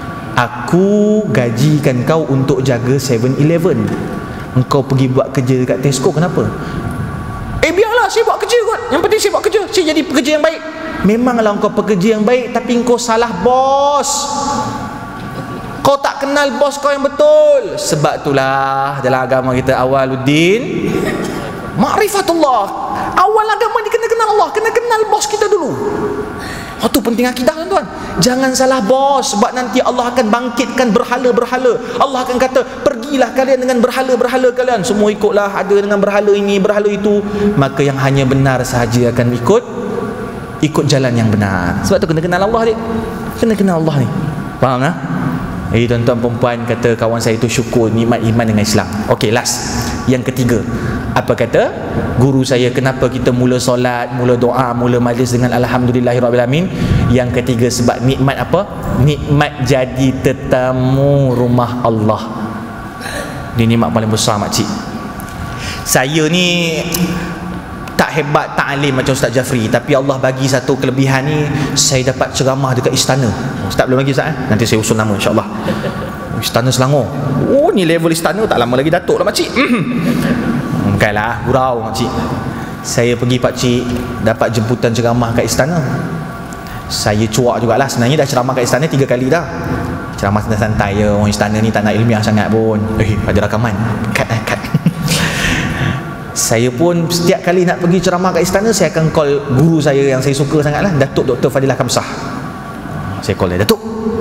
aku gajikan kau untuk jaga 7-Eleven, engkau pergi buat kerja dekat Tesco, kenapa? Biarlah saya buat kerja kot, yang penting saya buat kerja, saya jadi pekerja yang baik. Memanglah engkau pekerja yang baik, tapi engkau salah bos. Kau tak kenal bos kau yang betul. Sebab itulah dalam agama kita, awaluddin ma'rifatullah. Awal agama ni kena kenal Allah, kena kenal bos kita dulu. Itu penting akidah, tuan-tuan. Jangan salah bos, sebab nanti Allah akan bangkitkan berhala-berhala. Allah akan kata, pergilah kalian dengan berhala-berhala kalian, semua ikutlah, ada dengan berhala ini, berhala itu. Maka yang hanya benar sahaja akan ikut jalan yang benar. Sebab tu kena kenal Allah ni. Kena kenal Allah ni. Faham tak? Tuan-tuan perempuan, kata kawan saya tu syukur nikmat iman dengan Islam. Okey, last, yang ketiga. Apa kata guru saya, kenapa kita mula solat, mula doa, mula majlis dengan alhamdulillahirabbil alamin? Yang ketiga, sebab nikmat apa? Nikmat jadi tetamu rumah Allah. Ini nikmat paling besar makcik. Saya ni tak hebat, tak alim macam Ustaz Jafri, tapi Allah bagi satu kelebihan ni, saya dapat ceramah dekat istana. Ustaz belum lagi Ustaz, nanti saya usul nama insya-Allah. Istana Selangor. Oh, ni level istana, tak lama lagi datuk lah makcik. Bukanlah gurau makcik. Saya pergi pakcik, dapat jemputan ceramah kat istana. Saya cuak jugalah, sebenarnya dah ceramah kat istana 3 kali dah. Ceramah santai-santai je, orang istana ni tak nak ilmiah sangat pun. Ada rakaman. Cut. Saya pun setiap kali nak pergi ceramah kat istana, saya akan call guru saya yang saya suka sangat lah, Datuk Dr. Fadilah Kamsah. Saya call dia, Datuk,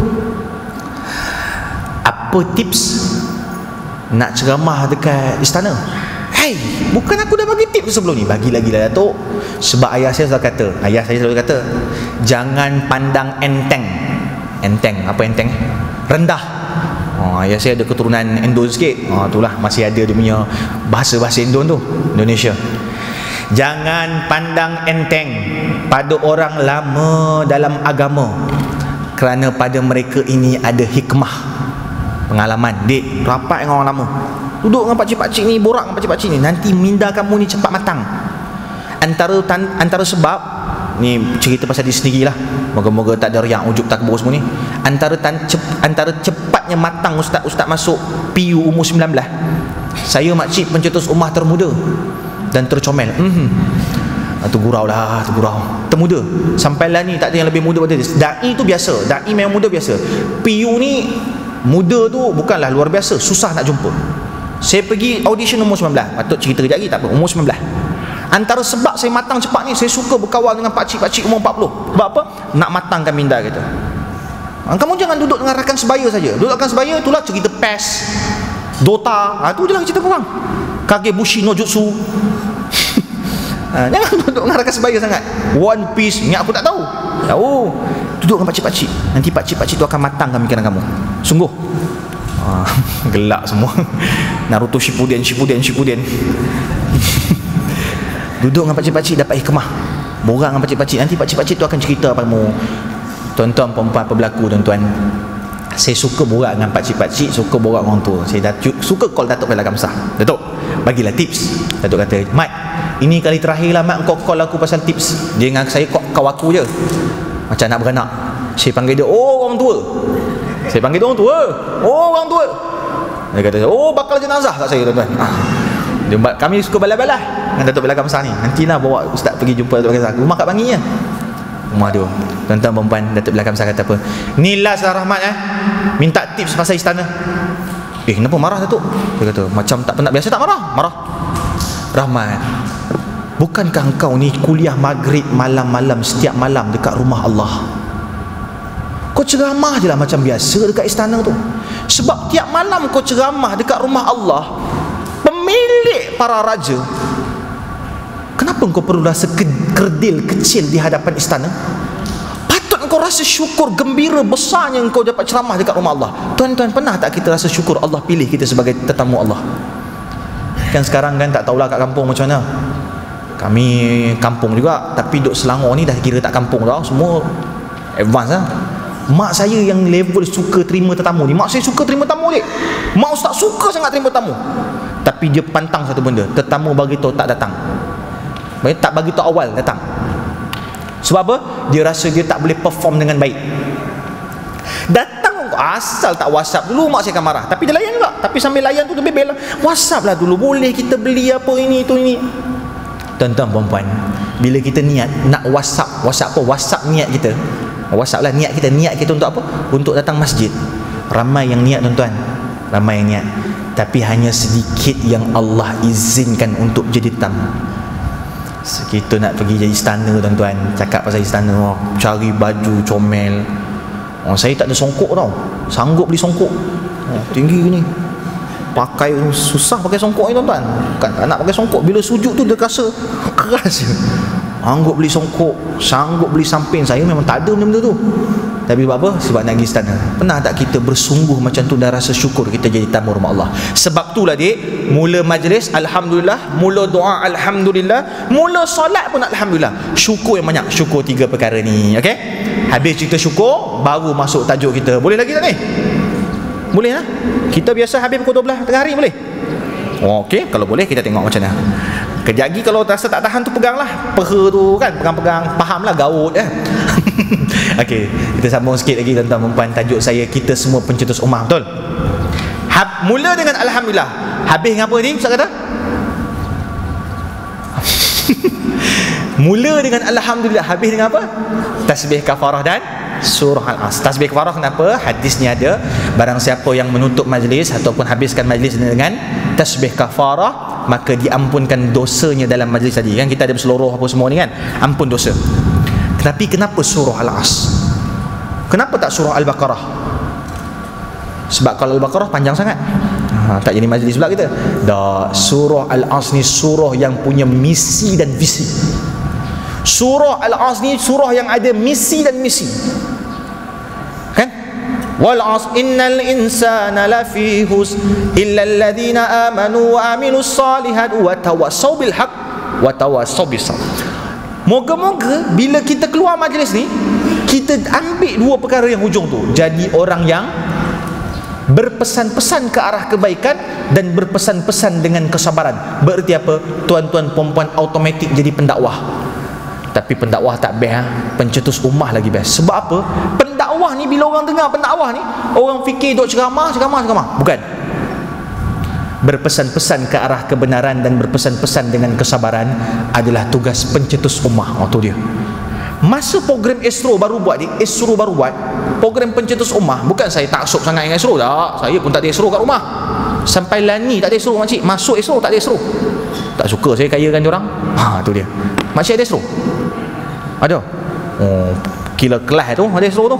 apa tips nak ceramah dekat istana? Bukan aku dah bagi tips sebelum ni. Bagi lagi lah Datuk. Sebab ayah saya selalu kata, jangan pandang enteng. Enteng, apa enteng? Rendah. Ayah saya ada keturunan Indon sikit. Itulah masih ada dia punya bahasa-bahasa Indon tu, Indonesia. Jangan pandang enteng pada orang lama dalam agama, kerana pada mereka ini ada hikmah, pengalaman. Dek, rapat dengan orang lama, duduk dengan pakcik-pakcik ni, borak dengan pakcik-pakcik ni, nanti minda kamu ni cepat matang. Antara sebab ni, cerita pasal diri sendiri lah, moga-moga tak ada riak, ujub takbur semua ni. Antara cepatnya matang ustaz masuk PU umur 19. Saya makcik pencetus ummah termuda dan tercomel. Tu gurau lah, termuda. Sampailah ni tak ada yang lebih muda pada dia. Da'i tu biasa, da'i memang muda biasa. PU ni muda tu bukanlah luar biasa, susah nak jumpa. Saya pergi audition umur 19. Patut cerita kejap lagi, tak apa, umur 19. Antara sebab saya matang cepat ni, saya suka berkawan dengan pakcik-pakcik umur 40. Sebab apa? Nak matangkan minda kita. Kamu jangan duduk dengan rakan sebaya saja. Duduk rakan sebaya itulah cerita PES, Dota, tu je lah cerita korang. Kagebushi no Jutsu. Jangan duduk dengan rakan sebaya sangat. One Piece ni aku tak tahu. Duduk dengan pakcik-pakcik, nanti pakcik-pakcik tu akan matangkan fikiran kamu. Sungguh. Gelak semua. Naruto Shippuden. Duduk dengan pakcik-pakcik, dapat hikmah. Borak dengan pakcik-pakcik, nanti pakcik-pakcik tu akan cerita padamu. Tuan-tuan, perempuan, pebelaku, tuan-tuan, saya suka borak dengan pakcik-pakcik, suka borak dengan orang tua. Saya suka call Datuk Fadilah Kamsah. Datuk, bagilah tips. Datuk kata, Mat, ini kali terakhir lah Mat kau call aku pasal tips. Dia dengan saya kau aku je, macam anak beranak. Saya panggil dia, orang tua. Saya panggil dia orang tua. Dia kata, bakal jenazah kat saya, tuan-tuan. Kami suka balas-balas dengan Datuk Fadilah Kamsah ni. Nantilah bawa ustaz pergi jumpa Datuk Fadilah Kamsah. Rumah kat Bangi je. Rumah dia. Tuan-tuan perempuan, Datuk Fadilah Kamsah kata apa? Ni last lah Rahmat minta tips pasal istana. Kenapa marah Datuk? Dia kata, macam tak pernah, biasa tak marah. Rahmat, bukankah engkau ni kuliah maghrib malam-malam, setiap malam dekat rumah Allah? Kau ceramah je lah macam biasa dekat istana tu. Sebab tiap malam kau ceramah dekat rumah Allah, pemilik para raja, kenapa engkau perlu rasa kerdil kecil di hadapan istana? Patut engkau rasa syukur gembira besarnya engkau dapat ceramah dekat rumah Allah. Tuan-tuan, pernah tak kita rasa syukur Allah pilih kita sebagai tetamu Allah? Kan sekarang kan tak tahulah kat kampung macam mana. Kami kampung juga, tapi duduk Selangor ni dah kira tak kampung dah, semua advance lah. Mak saya yang level suka terima tetamu ni, mak saya suka terima tamu ni. Mak ustaz suka sangat terima tamu. Tapi dia pantang satu benda, tetamu bagi tahu tak datang. Tak bagi tahu awal datang. Sebab apa? Dia rasa dia tak boleh perform dengan baik. Datang asal tak WhatsApp dulu mak saya akan marah. Tapi dia layan juga. Tapi sambil layan tu dia bela, WhatsApp lah dulu, boleh kita beli apa ini itu ini. Tuan-tuan puan-puan, bila kita niat nak WhatsApp apa? WhatsApp niat kita. WhatsApp lah niat kita untuk apa? Untuk datang masjid. Ramai yang niat tuan-tuan, ramai yang niat, tapi hanya sedikit yang Allah izinkan untuk jadi tamu. Kita nak pergi jadi istana tuan-tuan, cakap pasal istana, cari baju comel. Saya tak ada songkok tau, sanggup beli songkok tinggi ni, pakai susah pakai songkok ni tuan-tuan. Tak nak pakai songkok, bila sujud tu dia rasa keras je. Sanggup beli songkok, sanggup beli samping. Saya memang tak ada benda-benda tu, tapi sebab apa? Sebab nak pergi istana. Pernah tak kita bersungguh macam tu dan rasa syukur kita jadi tamu rumah Allah? Sebab itulah dik, mula majlis alhamdulillah, mula doa alhamdulillah, mula solat pun alhamdulillah. Syukur yang banyak, syukur 3 perkara ni. Okey, habis cerita syukur, baru masuk tajuk kita. Boleh lagi tak ni? Boleh lah. Kita biasa habis pukul 12 tengah hari, boleh? Okey, kalau boleh kita tengok macam mana. Kejap lagi kalau rasa tak tahan tu peganglah peha tu kan, pegang-pegang, fahamlah gaut ya. Okey, kita sambung sikit lagi tuan-tuan puan-puan. Tajuk saya, kita semua pencetus ummah, betul? Mula dengan alhamdulillah, habis dengan apa ni Ustaz kata? Mula dengan alhamdulillah, habis dengan apa? Tasbih kafarah dan surah Al-Asr. Tasbih kafarah kenapa? Hadisnya ada, barang siapa yang menutup majlis ataupun habiskan majlis dengan tasbih kafarah, maka diampunkan dosanya dalam majlis tadi. Kan kita ada berseluruh apa semua ni kan, ampun dosa. Tapi kenapa surah Al-Asr? Kenapa tak surah Al-Baqarah? Sebab kalau Al-Baqarah panjang sangat, tak jadi majlis pula kita. Dah, surah Al-Asr ni surah yang punya misi dan visi. Surah Al-Asr ni surah yang ada misi dan misi. Kan? Wal 'asr innal insana lafi husn illa alladhina amanu wa aminus solihat wa tawassaw bil haqq wa tawassaw bis sabr. Moga-moga bila kita keluar majlis ni, kita ambil 2 perkara yang hujung tu, jadi orang yang berpesan-pesan ke arah kebaikan dan berpesan-pesan dengan kesabaran. Berarti apa? Tuan-tuan puan-puan automatik jadi pendakwah. Tapi pendakwah tak best, pencetus ummah lagi best. Sebab apa? Pendakwah ni bila orang dengar pendakwah ni, orang fikir duk ceramah. Bukan. Berpesan-pesan ke arah kebenaran dan berpesan-pesan dengan kesabaran adalah tugas pencetus ummah. Tu dia. Masa program Isro baru buat program pencetus ummah. Bukan saya taksub sangat dengan Isro tak. Saya pun tak ada Isro kat rumah. Sampai Lani tak ada Isro makcik. Masuk Isro tak ada Isro. Tak suka saya kayakan diorang. Tu dia. Makcik ada Isro? Ada? Kila kelas tu ada Isro tu.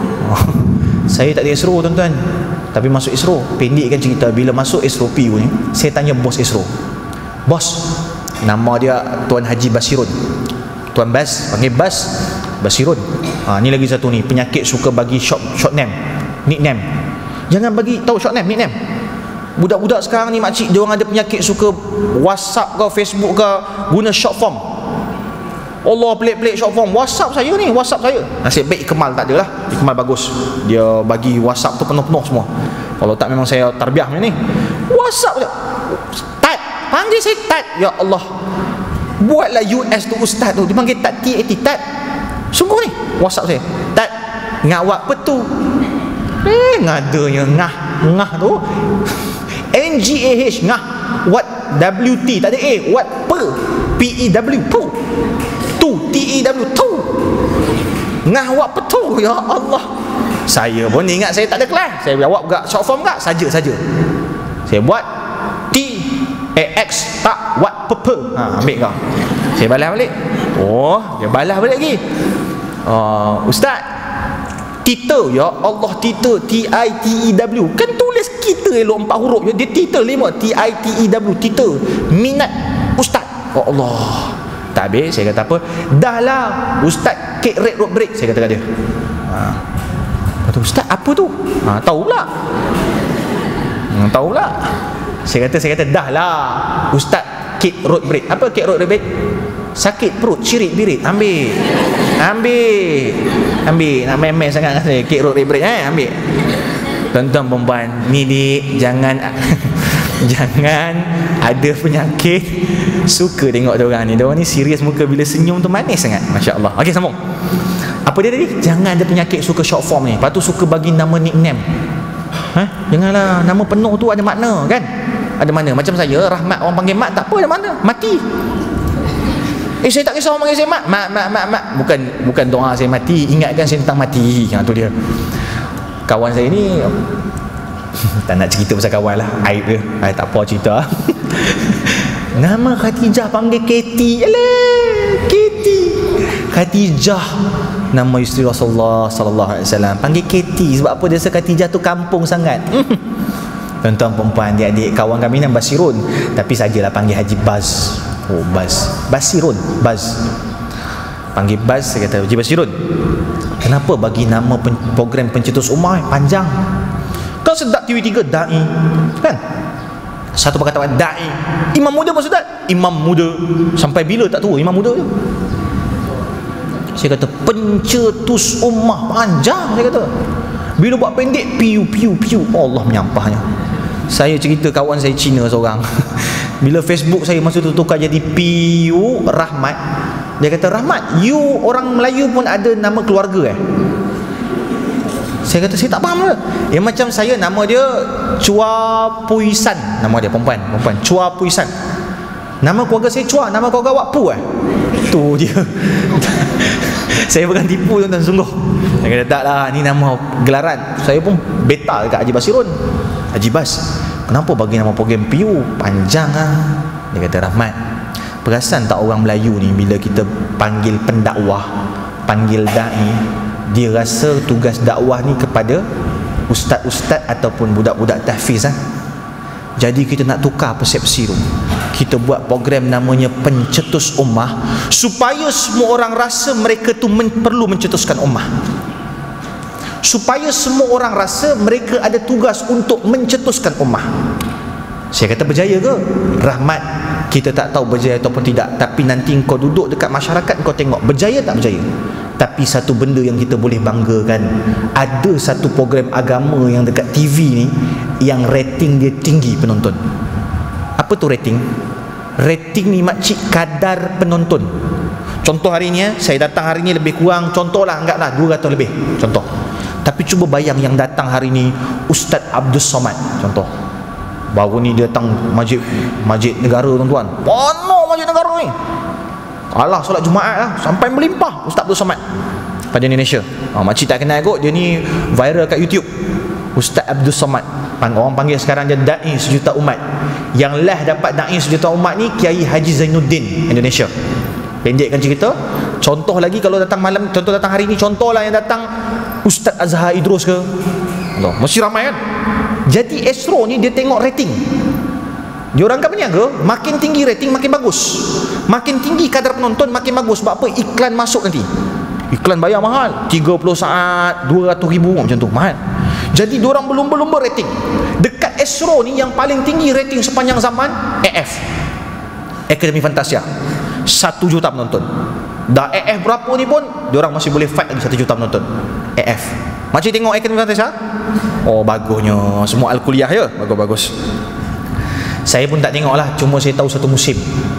Saya tak ada Isro tuan-tuan, tapi masuk Isro. Pendekkan cerita, bila masuk Isro PU ni, saya tanya bos Isro, bos, nama dia Tuan Haji Basirun, Tuan Bas, panggil Bas Basirun. Ni lagi satu ni, penyakit suka bagi short name, nickname. Jangan bagi tahu short name, nickname. Budak-budak sekarang ni makcik, dia orang ada penyakit suka WhatsApp ke Facebook ke guna short form. Allah, pelik-pelik short form. WhatsApp saya ni, WhatsApp saya. Nasib baik Ikmal tak ada lah. Ikmal bagus, dia bagi WhatsApp tu penuh-penuh semua. Kalau tak memang saya tarbiyah macam ni. WhatsApp je, Tat, panggil saya Tat. Ya Allah, buatlah US tu ustaz tu, dia panggil Tat, T-A-T, Tat. Sungguh ni WhatsApp saya, Tat, ngawak petu. Ngadanya ngah tu N-G-A-H, ngah. What? W-T, tak ada A. What? P-E-W, pu. Tu, T-E-W, tu. Ngah wak petu. Ya Allah, saya pun ingat saya tak ada kelas. Saya jawab gak short form gak? Saja. Saya buat T-A-X, tak, wat, pepe. Ambil kau. Saya balas balik. Dia balas balik lagi. Ustaz, titel, ya Allah, titel, T-I-T-E-W. Kan tulis kita elok 4 huruf je. Dia titel 5, T-I-T-E-W, titel. Minat Ustaz. Oh Allah. Tak habis, saya kata apa? Dah lah Ustaz, kek red road break, saya kata kat dia. Kata Ustaz, apa tu? Tahu pula. Saya kata dah lah Ustaz, kek road break. Apa kek road break? Sakit perut, cirit birit. Ambil. Nak main-main sangat dengan saya. Kek road break, ambil. Tuan-tuan perempuan, ni dik, jangan ada penyakit suka tengok diorang ni. Diorang ni serius muka, bila senyum tu manis sangat. Masya Allah. Okey, sambung. Apa dia tadi? Jangan ada penyakit suka short form ni. Lepas tu suka bagi nama nickname. Janganlah, nama penuh tu ada makna kan? Ada mana? Macam saya, Rahmat, orang panggil Mat, tak apa, ada mana? Mati. Saya tak kisah orang panggil saya Mat. Mat. Bukan doa saya mati, ingatkan saya tentang mati. Tu dia. Kawan saya ni tak nak cerita pasal kawan lah, aib dia. Tak apa cerita. Nama Khadijah panggil Katie. Alah, Katie. Khadijah nama isteri Rasulullah sallallahu alaihi wasallam, panggil Katie. Sebab apa? Dia rasa Khadijah tu kampung sangat. Tuan-tuan perempuan, adik-adik, kawan kami nama Basirun, tapi sajalah panggil Haji Baz. Oh, Baz. Basirun, Baz. Panggil Baz, saya kata, Haji Basirun, kenapa bagi nama program pencetus ummah panjang? Kau sedap TV3 Da'i kan? Satu perkataan Da'i. Imam muda pun sedap. Imam muda. Sampai bila tak tua imam muda je. Saya kata pencetus ummah panjang, saya kata. Bila buat pendek piu. Allah menyampahnya. Saya cerita kawan saya Cina seorang. Bila Facebook saya masa tu tukar jadi Piu Rahmat, dia kata, Rahmat, you orang Melayu pun ada nama keluarga Saya kata, saya tak faham ke? Macam saya, nama dia Chua Puisan. Nama dia perempuan Chua Puisan. Nama keluarga saya Chua, nama keluarga awak Pu Tu dia. Saya bukan tipu tuan-tuan, sungguh. Saya kata, tak lah, ni nama gelaran. Saya pun beta dekat Haji Basirun. Haji Bas, kenapa bagi nama program Piu panjang lah? Dia kata, Rahmat, perasan tak orang Melayu ni bila kita panggil pendakwah, panggil da'i, dia rasa tugas dakwah ni kepada ustaz-ustaz ataupun budak-budak tahfiz Jadi kita nak tukar persepsi tu. Kita buat program namanya pencetus ummah, supaya semua orang rasa mereka tu perlu mencetuskan ummah, supaya semua orang rasa mereka ada tugas untuk mencetuskan ummah. Saya kata, berjaya ke? Rahmat, kita tak tahu berjaya ataupun tidak, tapi nanti kau duduk dekat masyarakat, kau tengok berjaya tak berjaya. Tapi satu benda yang kita boleh banggakan, ada satu program agama yang dekat TV ni yang rating dia tinggi penonton. Apa tu rating? Rating ni makcik kadar penonton. Contoh hari ni, saya datang hari ni lebih kurang, contohlah, enggak lah, 200 lebih, contoh. Tapi cuba bayang yang datang hari ni Ustaz Abdul Somad, contoh. Baru ni dia datang masjid negara, tuan-tuan. Penuh masjid negara ni. Alah, solat Jumaat lah, sampai melimpah Ustaz Abdul Somad pada Indonesia. Makcik tak kenal kot, dia ni viral kat YouTube. Ustaz Abdul Somad, orang panggil sekarang dia Da'i Sejuta Umat. Yang lah dapat Da'i Sejuta Umat ni Kiai Haji Zainuddin, Indonesia. Pendekkan cerita, contoh lagi kalau datang malam, contoh datang hari ni, contohlah yang datang Ustaz Azhar Idrus ke, Allah, mesti ramai kan. Jadi Astro ni dia tengok rating. Dia orang kan berniaga, makin tinggi rating makin bagus, makin tinggi kadar penonton makin bagus. Sebab apa? Iklan masuk nanti. Iklan bayar mahal, 30 saat 200,000 macam tu, mahal. Jadi diorang berlumba-lumba rating. Dekat Astro ni yang paling tinggi rating sepanjang zaman AF, Akademi Fantasia, 1 juta penonton. Dah AF berapa ni pun diorang masih boleh fight lagi 1 juta penonton AF. Macam tengok Akademi Fantasia, oh bagusnya, semua Al-Kuliah ya, bagus-bagus. Saya pun tak tengok lah, cuma saya tahu satu musim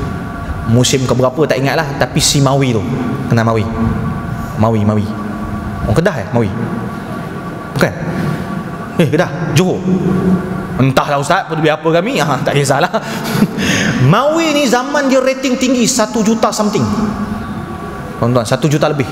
keberapa tak ingat lah. Tapi si Mawi tu, kenal Mawi? Mawi orang Kedah Mawi? Bukan? Kedah, Johor. Entahlah ustaz, lebih apa kami, tak kisahlah. Mawi ni zaman dia rating tinggi 1 juta something, tuan-tuan, 1 juta lebih.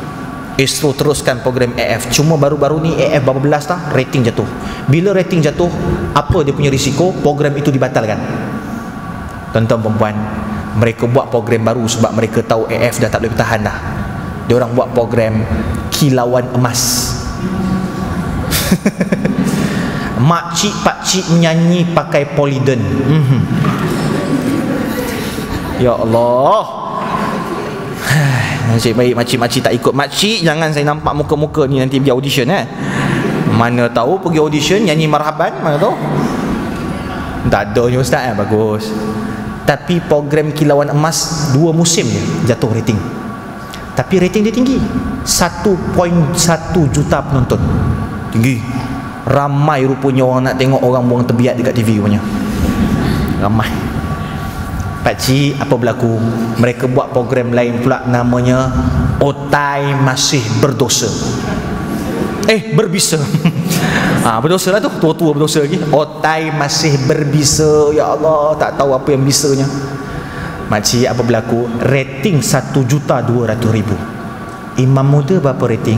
Astro teruskan program AF. Cuma baru-baru ni AF berapa belas rating jatuh. Bila rating jatuh, apa dia punya risiko? Program itu dibatalkan. Tuan-tuan perempuan, mereka buat program baru sebab mereka tahu AF dah tak boleh bertahan dah. Dia orang buat program Kilauan Emas. Makcik pakcik menyanyi pakai polydent. Ya Allah. Nasib baik makcik-makcik tak ikut. Makcik, jangan saya nampak muka-muka ni nanti pergi audition Mana tahu pergi audition nyanyi marhaban, mana tahu. Tak ada ni ustaz bagus. Tapi program Kilauan Emas 2 musim je jatuh rating. Tapi rating dia tinggi, 1.1 juta penonton. Tinggi. Ramai rupanya orang nak tengok orang buang tebiat dekat TV rupanya. Ramai. Pakcik, apa berlaku? Mereka buat program lain pula, namanya Otai Masih Berdosa. Berbisa. Berdosa lah tu, tua-tua berdosa lagi. Otai Masih Berbisa. Ya Allah, tak tahu apa yang bisanya. Makcik, apa berlaku? Rating 1.200.000. Imam muda berapa rating?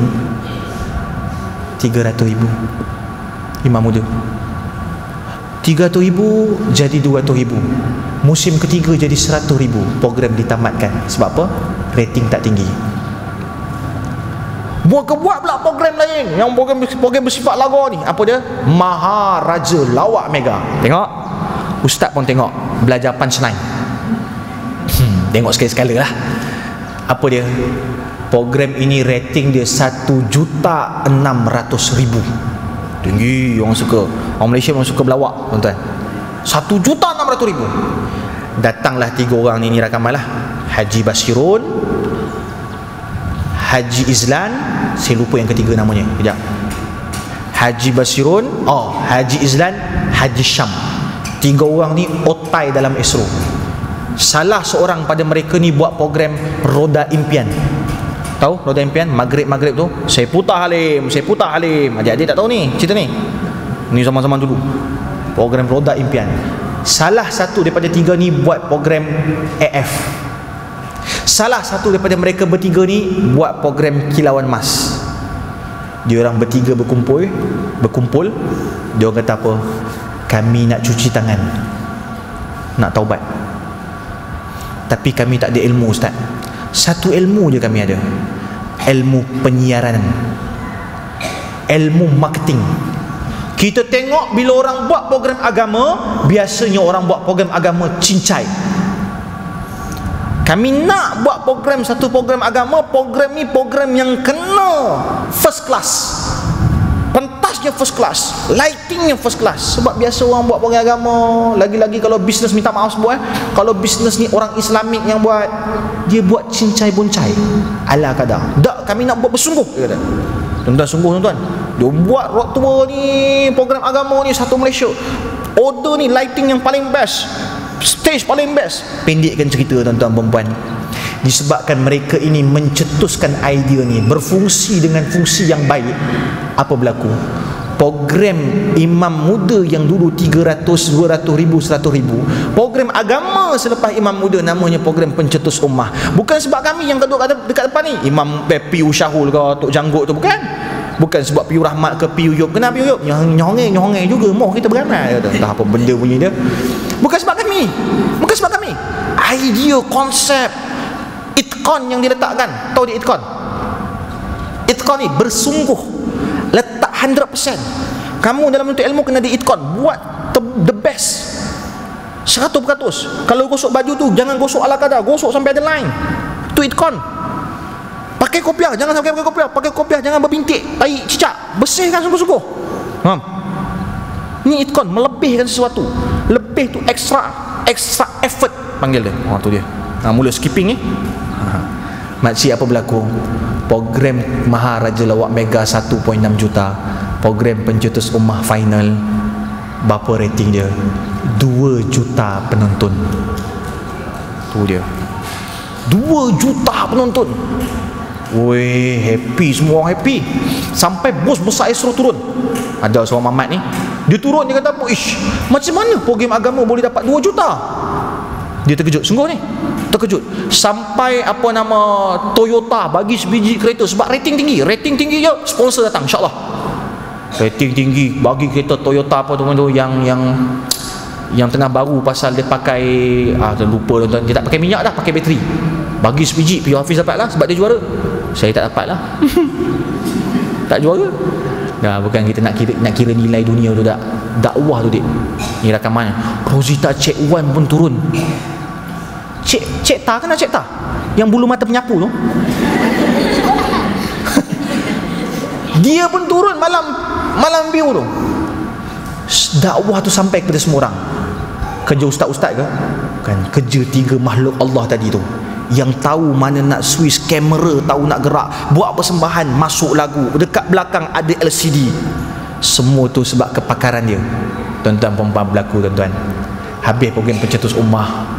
300.000. Imam muda 300.000 jadi 200.000. Musim ketiga jadi 100.000. Program ditamatkan. Sebab apa? Rating tak tinggi. Buat pula program lain, yang program bersifat lagu ni. Apa dia? Maharaja Lawak Mega. Tengok, ustaz pun tengok, belajar punchline. Tengok sekali-sekala lah. Apa dia? Program ini rating dia 1.600.000. Tinggi, orang suka. Orang Malaysia memang suka berlawak, tuan-tuan. 1.600.000. Datanglah 3 orang ni rakaman lah. Haji Basirun, Haji Izlan, saya lupa yang ketiga namanya. Kejap. Haji Basirun, Haji Izlan, Haji Syam. 3 orang ni otai dalam Isro. Salah seorang pada mereka ni buat program Roda Impian. Tahu Roda Impian? Maghrib tu, saya putar Halim. Adik-adik tak tahu ni cerita ni. Ni zaman-zaman dulu. Program Roda Impian. Salah satu daripada 3 ni buat program AF. Salah satu daripada mereka bertiga ni buat program Kilauan Mas. Dia orang bertiga berkumpul. Dia orang kata apa? Kami nak cuci tangan, nak taubat, tapi kami tak ada ilmu, ustaz. Satu ilmu je kami ada, ilmu penyiaran, ilmu marketing. Kita tengok bila orang buat program agama, biasanya orang buat program agama cincai. Kami nak buat satu program agama. Program ni program yang kena first class, pentasnya first class, lightingnya first class. Sebab biasa orang buat program agama, lagi-lagi kalau bisnes, minta maaf semua, kalau bisnes ni orang Islamik yang buat, dia buat cincai-boncai ala kadar. Tak, kami nak buat bersungguh, dia kata. Tuan-tuan, sungguh tuan-tuan. Dia buat waktu ni program agama ni satu Malaysia. Order ni lighting yang paling best, stage paling best. Pendekkan cerita tuan-tuan perempuan, disebabkan mereka ini mencetuskan idea ni berfungsi dengan fungsi yang baik. Apa berlaku? Program imam muda yang dulu 300, 200 ribu, 100 ribu, program agama selepas imam muda namanya program pencetus ummah. Bukan sebab kami yang duduk dekat depan ni, Imam Piu Syahul ke Tok Janggut tu, bukan sebab Piu Rahmat ke Piu Yop. Kenapa Piu Yop? Nyongai juga, mau kita beramal. Entah apa benda bunyi dia. Bukan sebab kami. Idea, konsep, itqan yang diletakkan. Tahu dia itqan? Itqan ni bersungguh, letak 100%. Kamu dalam menuntut ilmu kena di itqan, buat the best 100%. Kalau gosok baju tu jangan gosok ala kadar, gosok sampai ada line. Tu itqan. Pakai kopiah, jangan sampai pakai kopiah. Pakai kopiah jangan berbintik, tai cicak. Bersihkan sungguh-sungguh. Faham? Ni itqan, melebihkan sesuatu. Lebih tu extra effort panggil dia. Tu dia. Mula skipping ni. Makcik, apa berlaku? Program Maharaja Lawak Mega 1.6 juta. Program pencetus ummah final, berapa rating dia? 2 juta penonton. Tu dia, 2 juta penonton. Weh, happy, semua orang happy. Sampai bos besar Isro turun. Ada seorang mamat ni, dia turun, dia kata apa? Macam mana program agama boleh dapat 2 juta? Dia terkejut, sungguh ni terkejut. Sampai Toyota bagi sebiji kereta sebab rating tinggi je, sponsor datang, insyaAllah. Rating tinggi, bagi kereta Toyota apa tu yang tengah baru, pasal dia pakai lupa tuan, dia tak pakai minyak dah, pakai bateri. Bagi sebiji, Piu Hafiz dapat lah sebab dia juara. Saya tak dapat lah. Tak juara. Dah, bukan kita nak kira nilai dunia tu, tak. Dakwah tu, dik. Ni rakaman Rosita Cik Wan pun turun. Cik Ta, kenal Cik Ta? Yang bulu mata penyapu tu. Dia pun turun malam biu tu. Dakwah tu sampai kepada semua orang. Kerja ustaz-ustaz ke? Bukan, kerja 3 makhluk Allah tadi tu, yang tahu mana nak switch kamera, tahu nak gerak, buat persembahan, masuk lagu, dekat belakang ada LCD. Semua tu sebab kepakaran dia. Tuan-tuan, perempuan berlaku, tuan-tuan. Habis program pencetus ummah,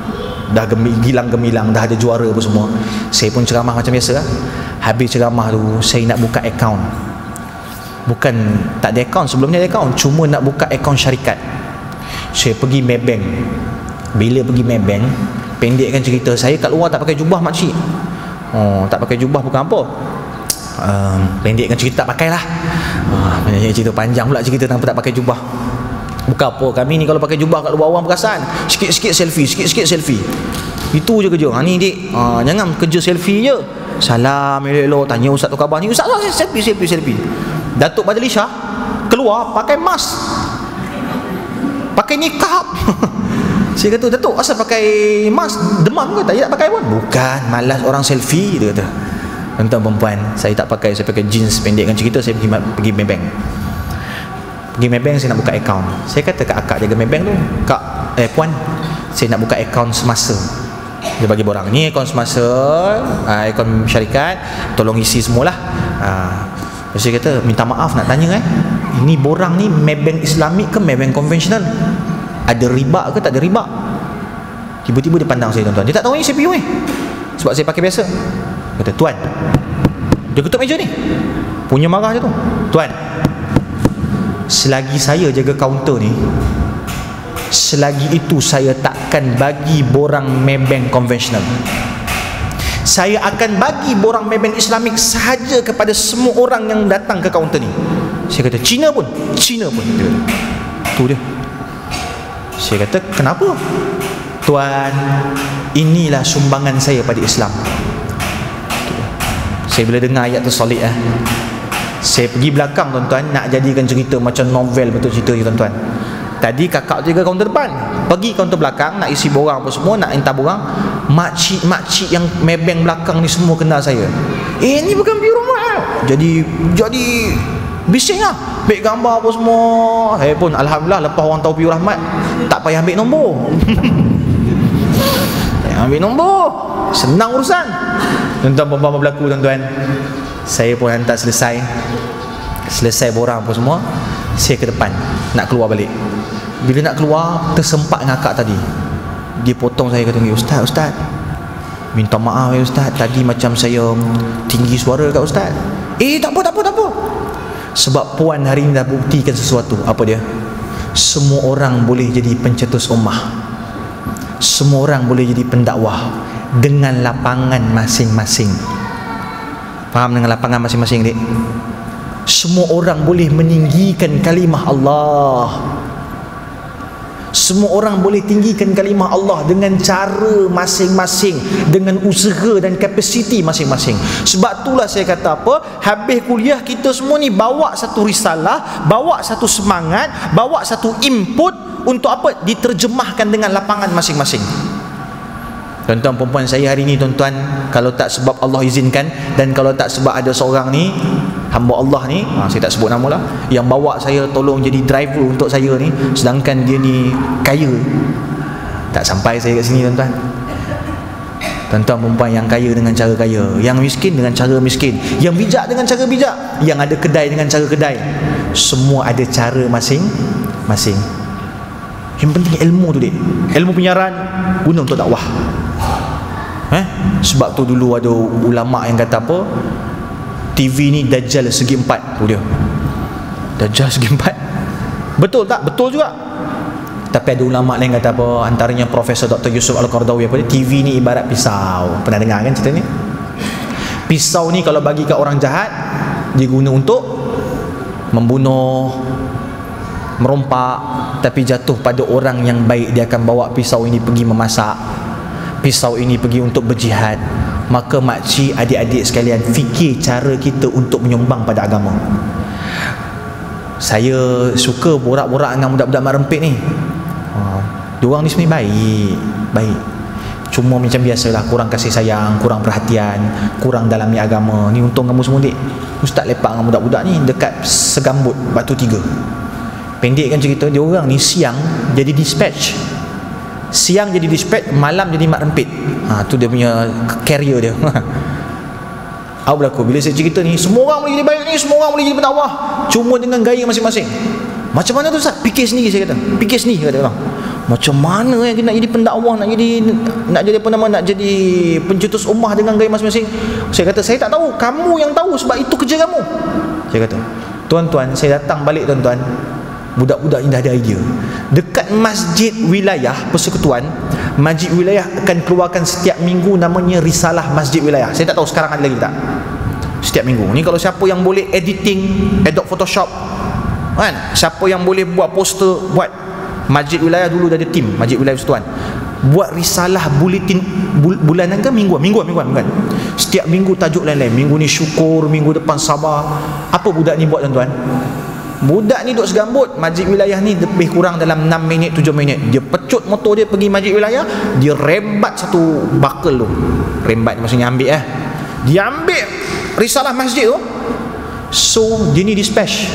dah gilang gemilang, dah ada juara apa semua. Saya pun ceramah macam biasa lah. Habis ceramah tu saya nak buka akaun. Bukan tak ada akaun, sebelumnya ada akaun, cuma nak buka akaun syarikat. Saya pergi Maybank. Bila pergi Maybank, pendekkan cerita, saya kat luar tak pakai jubah makcik. Tak pakai jubah bukan apa, pendekkan cerita tak pakai lah. Cerita panjang pula cerita kenapa tak pakai jubah. Bukan apa, kami ni kalau pakai jubah kat luar orang perasan. Sikit-sikit selfie, sikit-sikit selfie. Itu je kerja. Ni dik, jangan kerja selfie je. Salam elok-elok, tanya ustaz tu khabar ni. Ustaz selfie. Datuk Badalisha keluar pakai mask, pakai nikab. Saya kata, Datuk asal pakai mask, demam ke? Tak pakai pun. Bukan, malas orang selfie, dia kata. Tuan-tuan perempuan, saya tak pakai, saya pakai jeans. Pendekkan cerita, saya pergi Maybank. Pergi Maybank, saya nak buka akaun. Saya kata kat akak jaga Maybank tu, Kak, puan, saya nak buka akaun semasa. Dia bagi borang, ni akaun semasa, akaun syarikat, tolong isi semualah. Saya kata, minta maaf nak tanya, ini borang ni Maybank Islamik ke Maybank konvensional? Ada riba ke tak ada riba? Tiba-tiba dia pandang saya, tuan-tuan. Dia tak tahu ni CPU ni, sebab saya pakai biasa. Kata, tuan, dia ketuk meja ni, punya marah je tu. Tuan, selagi saya jaga kaunter ni, selagi itu saya takkan bagi borang Maybank konvensional. Saya akan bagi borang Maybank Islamik sahaja kepada semua orang yang datang ke kaunter ni. Saya kata, Cina pun dia kata. Tu dia. Saya kata, kenapa? Tuan, inilah sumbangan saya pada Islam. Saya bila dengar ayat tu solid, saya pergi belakang, tuan-tuan, nak jadikan cerita macam novel betul cerita je, tuan-tuan. Tadi kakak tu jaga kaunter depan, pergi kaunter belakang nak isi borang apa semua, nak hantar borang. Makcik yang Maybank belakang ni semua kenal saya. Ni bukan Biru Rahmat. Jadi bising lah, ambil gambar apa semua. Saya pun alhamdulillah, lepas orang tahu Biru Rahmat, tak payah ambil nombor. Ambil nombor, senang urusan. Tuan-tuan perempuan berlaku, tuan-tuan. Saya pun hantar selesai borang apa semua, saya ke depan nak keluar balik. Bila nak keluar, tersempat dengan akak tadi. Dia potong saya, kata, Ustaz, minta maaf ya Ustaz, tadi macam saya tinggi suara kat Ustaz. Tak apa. Sebab puan hari ini dah buktikan sesuatu. Apa dia? Semua orang boleh jadi pencetus ummah. Semua orang boleh jadi pendakwah dengan lapangan masing-masing. Faham dengan lapangan masing-masing, dik? Semua orang boleh meninggikan kalimah Allah. Semua orang boleh tinggikan kalimah Allah dengan cara masing-masing, dengan usaha dan kapasiti masing-masing. Sebab itulah saya kata apa, habis kuliah kita semua ni bawa satu risalah, bawa satu semangat, bawa satu input untuk apa? Diterjemahkan dengan lapangan masing-masing. Tuan-tuan perempuan, saya hari ni, tuan-tuan, kalau tak sebab Allah izinkan, dan kalau tak sebab ada seorang ni, hamba Allah ni, saya tak sebut nama lah, yang bawa saya tolong jadi driver untuk saya ni, sedangkan dia ni kaya, tak sampai saya kat sini, tuan-tuan. Tuan-tuan perempuan, yang kaya dengan cara kaya, yang miskin dengan cara miskin, yang bijak dengan cara bijak, yang ada kedai dengan cara kedai, semua ada cara masing-masing. Yang penting ilmu tu, dik. Ilmu penyiaran guna untuk dakwah. Sebab tu dulu ada ulama yang kata apa, TV ni Dajjal segi empat. Tu dia, Dajjal segi empat. Betul tak? Betul juga. Tapi ada ulama lain kata apa, antaranya Profesor Dr. Yusuf Al-Qardawi, apa dia, TV ni ibarat pisau. Pernah dengar kan cerita ni? Pisau ni kalau bagi kat orang jahat, dia guna untuk membunuh, merompak. Tapi jatuh pada orang yang baik, dia akan bawa pisau ini pergi memasak, pisau ini pergi untuk berjihad. Maka makcik, adik-adik sekalian, fikir cara kita untuk menyumbang pada agama. Saya suka borak-borak dengan budak-budak mak rempit ni. Diorang ni sebenarnya baik. Cuma macam biasalah, kurang kasih sayang, kurang perhatian, kurang dalami agama. Ni untung kamu semua, dik. Ustaz lepak dengan budak-budak ni dekat Segambut, Batu Tiga. Pendekkan cerita, dia orang ni siang jadi dispatch, siang jadi dispatch, malam jadi mak rempit. Tu dia punya carrier dia. Apa berlaku bila saya cerita ni, semua orang boleh jadi baik ni, semua orang boleh jadi pendakwah, cuma dengan gaya masing-masing. Macam mana tu Ustaz? Fikir sendiri, saya kata. Fikir sendiri, kata orang. Macam mana kita nak jadi pendakwah, nak jadi apa nama, nak jadi pencetus ummah dengan gaya masing-masing? Saya kata, saya tak tahu, kamu yang tahu, sebab itu kerja kamu. Saya kata, tuan-tuan, saya datang balik tuan-tuan, budak-budak ni dah ada idea. Dekat masjid wilayah persekutuan, masjid wilayah akan keluarkan setiap minggu namanya Risalah Masjid Wilayah. Saya tak tahu sekarang ada lagi tak. Setiap minggu ni, kalau siapa yang boleh editing Adobe Photoshop kan, siapa yang boleh buat poster, buat. Masjid wilayah dulu dah ada tim Masjid Wilayah Persekutuan, buat risalah buletin bulanan ke mingguan. Setiap minggu tajuk lain-lain. Minggu ni syukur, minggu depan sabar. Apa budak ni buat tuan-tuan? Budak ni duduk segambut. Masjid wilayah ni lebih kurang dalam 6 minit 7 minit. Dia pecut motor dia pergi masjid wilayah, dia rembat satu buckle tu. Rembat maksudnya ambil dia ambil risalah masjid tu. So dia ni dispatch.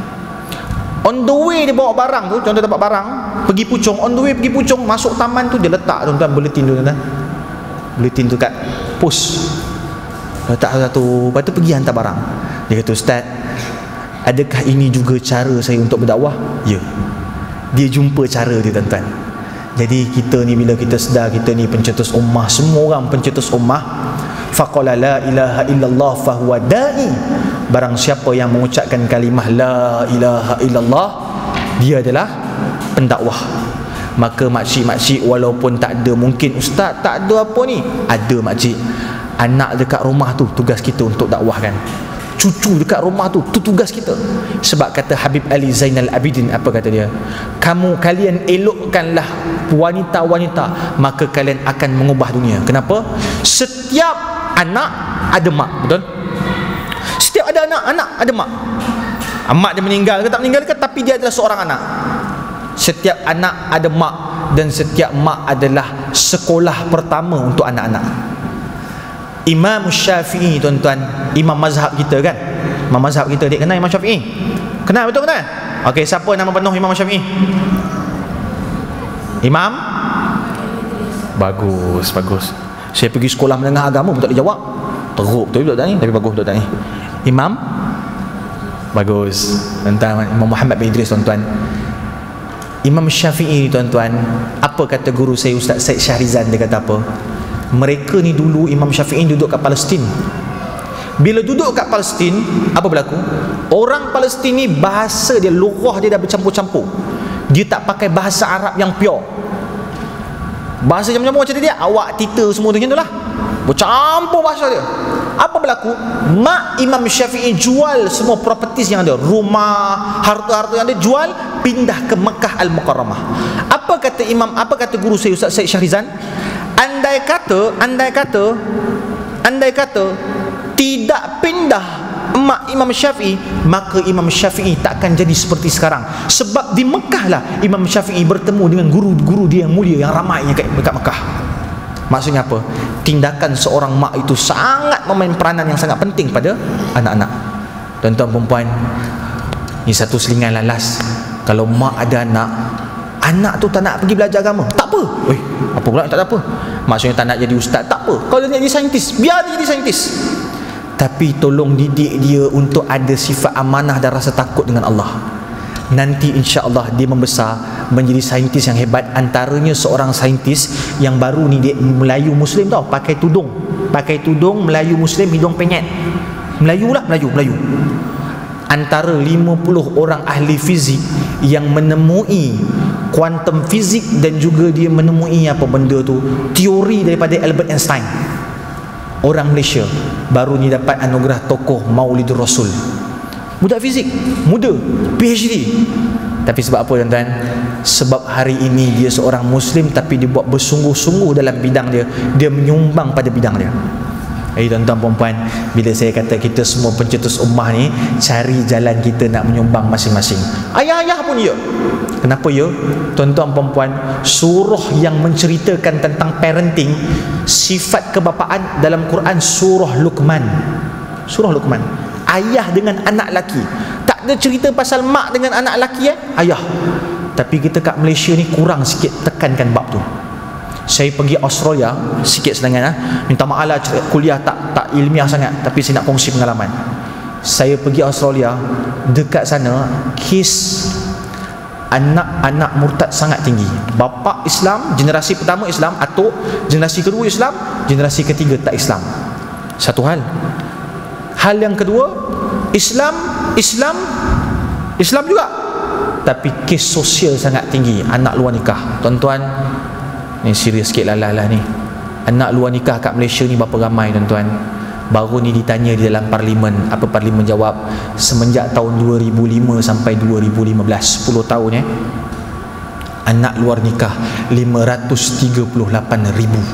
On the way dia bawa barang tu, contoh dapat barang, pergi Puchong, on the way pergi Puchong, masuk taman tu dia letak tuan-tuan buletin tu tuan-tuan. Buletin tu kat pos. Letak satu, lepas tu pergi hantar barang. Dia kata, Ustaz, adakah ini juga cara saya untuk berdakwah? Ya. Dia jumpa cara dia tuan-tuan. Jadi kita ni bila kita sedar kita ni pencetus ummah, semua orang pencetus ummah, faqala la ilaha illallah fahuwa da'i. Barang siapa yang mengucapkan kalimah la ilaha illallah, dia adalah pendakwah. Maka makcik-makcik walaupun tak ada, mungkin ustaz tak ada apa ni, ada makcik, anak dekat rumah tu tugas kita untuk dakwahkan. Cucu dekat rumah tu tugas kita. Sebab kata Habib Ali Zainal Abidin, apa kata dia? Kalian elokkanlah wanita-wanita, maka kalian akan mengubah dunia. Kenapa? Setiap anak ada mak, betul? Setiap ada anak ada mak. Mak dia meninggal ke tak meninggal ke, tapi dia adalah seorang anak. Setiap anak ada mak, dan setiap mak adalah sekolah pertama untuk anak-anak. Imam Syafi'i tuan-tuan, imam mazhab kita kan, imam mazhab kita, dia kenal Imam Syafi'i? Kenal, betul kenal? Okey, siapa nama penuh Imam Syafi'i? Imam? Bagus. Saya pergi sekolah menengah agama pun tak dijawab. Teruk betul budak ni, tapi bagus budak ni. Imam? Bagus. Tuan-tuan, Imam Muhammad bin Idris tuan-tuan. Imam Syafi'i tuan-tuan, apa kata guru saya Ustaz Said Syahrizan? Dia kata apa? Mereka ni dulu, Imam Syafi'i duduk kat Palestin. Bila duduk kat Palestin, apa berlaku? Orang Palestin ni bahasa dia, lughah dia dah bercampur-campur. Dia tak pakai bahasa Arab yang pure. Bahasa campur-campur macam dia, awak, tita, semua tu macam tu lah, bercampur bahasa dia. Apa berlaku? Mak Imam Syafi'i jual semua properties yang ada, rumah, harta-harta yang ada, jual, pindah ke Mekah Al-Mukarramah. Apa kata guru saya Ustaz Said Syahrizan? Andai kata tidak pindah mak Imam Syafi'i, maka Imam Syafi'i tak akan jadi seperti sekarang. Sebab di Mekah lah Imam Syafi'i bertemu dengan guru-guru dia yang mulia, yang ramainya dekat Mekah. Maksudnya apa? Tindakan seorang mak itu sangat memain peranan yang sangat penting pada anak-anak. Tuan-tuan perempuan, ni satu selingan lalas. Kalau mak ada anak tu tak nak pergi belajar agama, tak apa. Apa pula tak apa? Maksudnya tak nak jadi ustaz, tak apa. Kalau dia nak jadi saintis, biar dia jadi saintis. Tapi tolong didik dia untuk ada sifat amanah dan rasa takut dengan Allah. Nanti insya-Allah dia membesar menjadi saintis yang hebat. Antaranya seorang saintis yang baru ni, dia Melayu Muslim tau, pakai tudung Melayu Muslim, hidung penyet. Melayu. Antara 50 orang ahli fizik yang menemui kuantum fizik, dan juga dia menemui apa benda tu, teori daripada Albert Einstein. Orang Malaysia baru ni dapat anugerah tokoh Maulidur Rasul. Budak fizik, muda, PhD. Tapi sebab apa tuan-tuan? Sebab hari ini dia seorang Muslim, tapi dia buat bersungguh-sungguh dalam bidang dia. Dia menyumbang pada bidang dia. Tuan-tuan perempuan, bila saya kata kita semua pencetus ummah ni, cari jalan kita nak menyumbang masing-masing. Ayah-ayah pun ya. Kenapa ya? Tuan-tuan perempuan, surah yang menceritakan tentang parenting, sifat kebapaan dalam Quran, surah Luqman. Ayah dengan anak lelaki. Tak ada cerita pasal mak dengan anak lelaki, ayah. Tapi kita kat Malaysia ni kurang sikit tekankan bab tu. Saya pergi Australia, sikit sedangan, minta maaf lah kuliah tak ilmiah sangat, tapi saya nak kongsi pengalaman. Saya pergi Australia, dekat sana kes anak-anak murtad sangat tinggi. Bapa Islam, generasi pertama Islam, atuk, generasi kedua Islam, generasi ketiga tak Islam. Satu hal. Hal yang kedua, Islam juga, tapi kes sosial sangat tinggi. Anak luar nikah. Tuan-tuan, ni serius sikit lah ni. Anak luar nikah kat Malaysia ni berapa ramai tuan-tuan? Baru ni ditanya di dalam parlimen. Apa parlimen jawab? Semenjak tahun 2005 sampai 2015, 10 tahun anak luar nikah 538,000.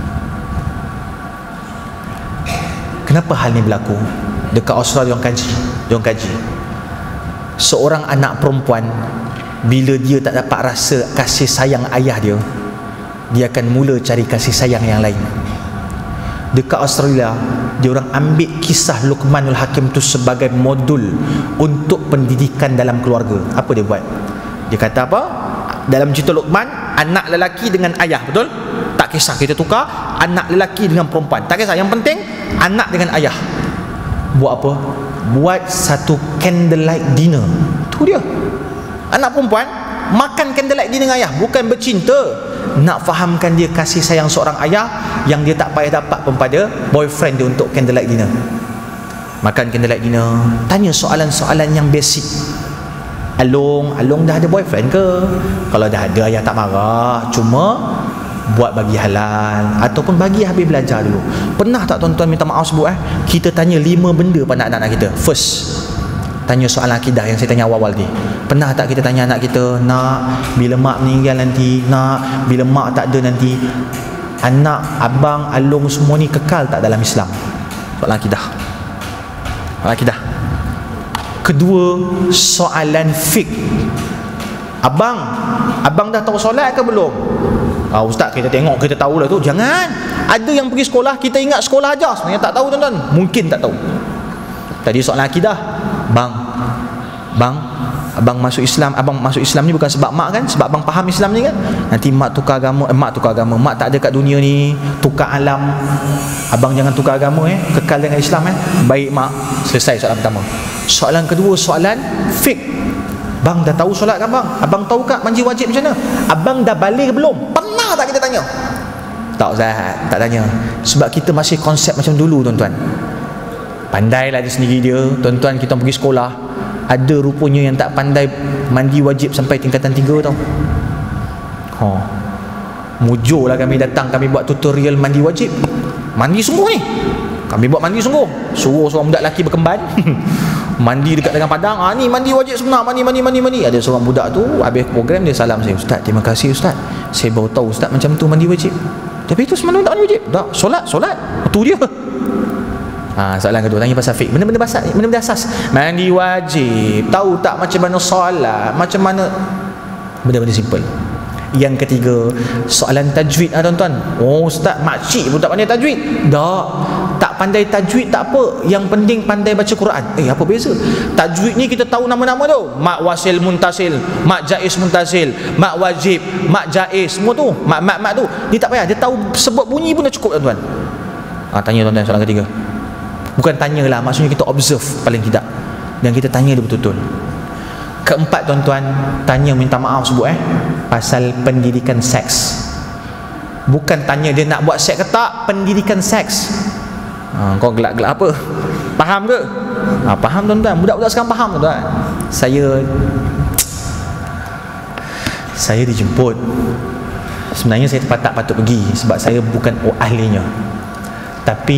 Kenapa hal ni berlaku? Dekat Australia diorang kaji. Seorang anak perempuan, bila dia tak dapat rasa kasih sayang ayah dia, dia akan mula cari kasih sayang yang lain. Dekat Australia, diorang ambil kisah Luqmanul Hakim tu sebagai modul untuk pendidikan dalam keluarga. Apa dia buat? Dia kata apa? Dalam cerita Luqman, anak lelaki dengan ayah, betul? Tak kisah, kita tukar anak lelaki dengan perempuan, tak kisah, yang penting anak dengan ayah. Buat apa? Buat satu candlelight dinner. Tu dia. Anak perempuan makan candlelight dinner dengan ayah, bukan bercinta, nak fahamkan dia kasih sayang seorang ayah yang dia tak payah dapat pun pada boyfriend dia untuk candlelight dinner. Makan candlelight dinner, tanya soalan-soalan yang basic. Along dah ada boyfriend ke? Kalau dah ada, ayah tak marah, cuma buat bagi halal ataupun bagi habis belajar dulu. Pernah tak tuan-tuan, minta maaf sebut kita tanya 5 benda pada anak-anak kita? First, tanya soalan akidah yang saya tanya awal-awal ni. Pernah tak kita tanya anak kita, nak bila mak meninggal nanti, nak bila mak tak ada nanti, anak, abang, alung semua ni kekal tak dalam Islam? Soalan akidah. Kedua, soalan fiqh. Abang dah tahu solat ke belum? Ustaz, kita tengok, kita tahu lah tu. Jangan. Ada yang pergi sekolah, kita ingat sekolah ajar, sebenarnya tak tahu tuan-tuan. Mungkin tak tahu. Tadi soalan akidah. Abang masuk Islam. Abang masuk Islam ni bukan sebab mak kan? Sebab abang faham Islam ni kan? Nanti mak tukar agama. Mak tak ada kat dunia ni, tukar alam. Abang jangan tukar agama kekal dengan Islam Baik mak. Selesai soalan pertama. Soalan kedua, soalan fiqh. Bang dah tahu solat kan bang? Abang tahu tak mandi wajib macam mana? Abang dah balik belum? Pernah tak kita tanya? Tak Ustaz, tak tanya. Sebab kita masih konsep macam dulu tuan-tuan. Pandailah dia sendiri dia. Tuan-tuan, kita pergi sekolah, ada rupanya yang tak pandai mandi wajib sampai tingkatan 3 tau. Mujurlah kami datang, kami buat tutorial mandi wajib. Mandi sungguh ni. Kami buat mandi sungguh. Suruh seorang budak lelaki berkemban mandi dekat dengan padang. Ni mandi wajib sebenar, mandi. Ada seorang budak tu habis program, dia salam saya, Ustaz, terima kasih Ustaz, saya baru tahu Ustaz macam tu mandi wajib. Tapi itu semalam tak mandi wajib. Tak, solat tu dia. Soalan kedua, tanya pasal fiqh, benda-benda asas. Mandi wajib, tahu tak macam mana solat, macam mana, benda-benda simple. Yang ketiga, soalan tajwid tuan-tuan. Ustaz, makcik pun tak pandai tajwid. Tak pandai tajwid tak apa, yang penting pandai baca Quran. Apa beza? Tajwid ni kita tahu nama-nama tu. Mak wasil muntasil, mak jaiz muntasil, mak wajib, mak jaiz, semua tu. Mak tu. Ni tak payah, dia tahu sebut bunyi pun dah cukup tuan-tuan. Tanya tuan-tuan soalan ketiga. Bukan tanyalah, maksudnya kita observe paling tidak, dan kita tanya dia betul-betul. Keempat tuan-tuan, tanya, minta maaf sebut pasal pendidikan seks. Bukan tanya dia nak buat seks ke tak, pendidikan seks. Kau gelak-gelak apa? Faham ke? Faham tuan-tuan. Budak-budak sekarang faham tuan-tuan. Saya dijemput. Sebenarnya saya tak patut pergi sebab saya bukan ahlinya. Tapi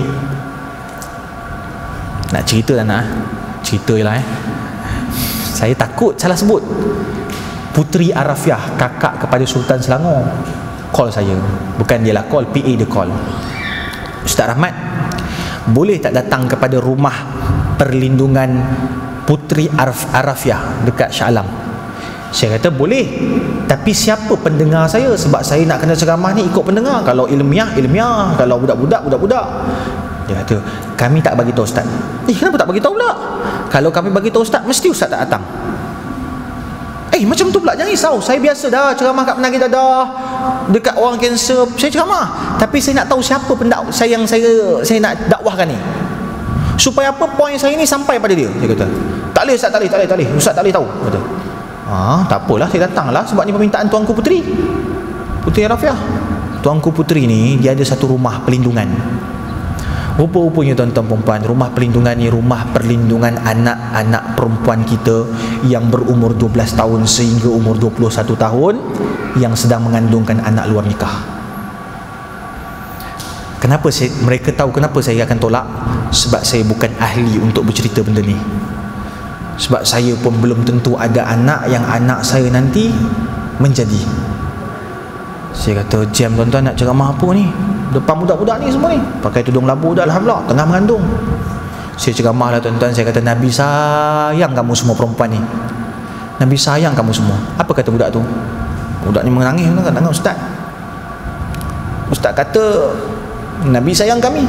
nak cerita tak nak? Cerita je lah Saya takut salah sebut. Puteri Arafiah, kakak kepada Sultan Selangor, call saya. Bukan dia lah call, PA dia call. Ustaz Rahmat, boleh tak datang kepada rumah perlindungan Puteri Arafiah dekat Shah Alam? Saya kata boleh, tapi siapa pendengar saya? Sebab saya nak kena ceramah ni ikut pendengar. Kalau ilmiah, kalau budak-budak. Dia kata, kami tak bagi tahu Ustaz. Kenapa tak bagi tahu pula? Kalau kami bagi tahu Ustaz, mesti Ustaz tak datang. Macam tu pula, jangan risau. Saya biasa dah ceramah kat penyakit dadah, dekat orang kanser, saya ceramah. Tapi saya nak tahu siapa yang saya nak dakwahkan ni, supaya apa poin saya ni sampai pada dia. Dia kata, tak boleh Ustaz, tak boleh. Ustaz tak boleh tahu. Kata, Tak apalah, saya datanglah sebab ni permintaan Tuanku Puteri Rafiah. Tuanku Puteri ni dia ada satu rumah perlindungan. Rupa-rupanya tuan-tuan perempuan, rumah perlindungan ni rumah perlindungan anak-anak perempuan kita yang berumur 12 tahun sehingga umur 21 tahun yang sedang mengandungkan anak luar nikah. Kenapa mereka tahu kenapa saya akan tolak? Sebab saya bukan ahli untuk bercerita benda ni. Sebab saya pun belum tentu ada anak yang anak saya nanti menjadi. Saya kata, jam tuan-tuan nak ceramah apa ni? Depan budak-budak ni semua ni pakai tudung labu dah, alhamdulillah, tengah mengandung. Saya ceramah lah tuan-tuan. Saya kata, Nabi sayang kamu semua perempuan ni, Nabi sayang kamu semua. Apa kata budak tu? Budak ni menangis dengan ustaz. Ustaz kata, Nabi sayang kami.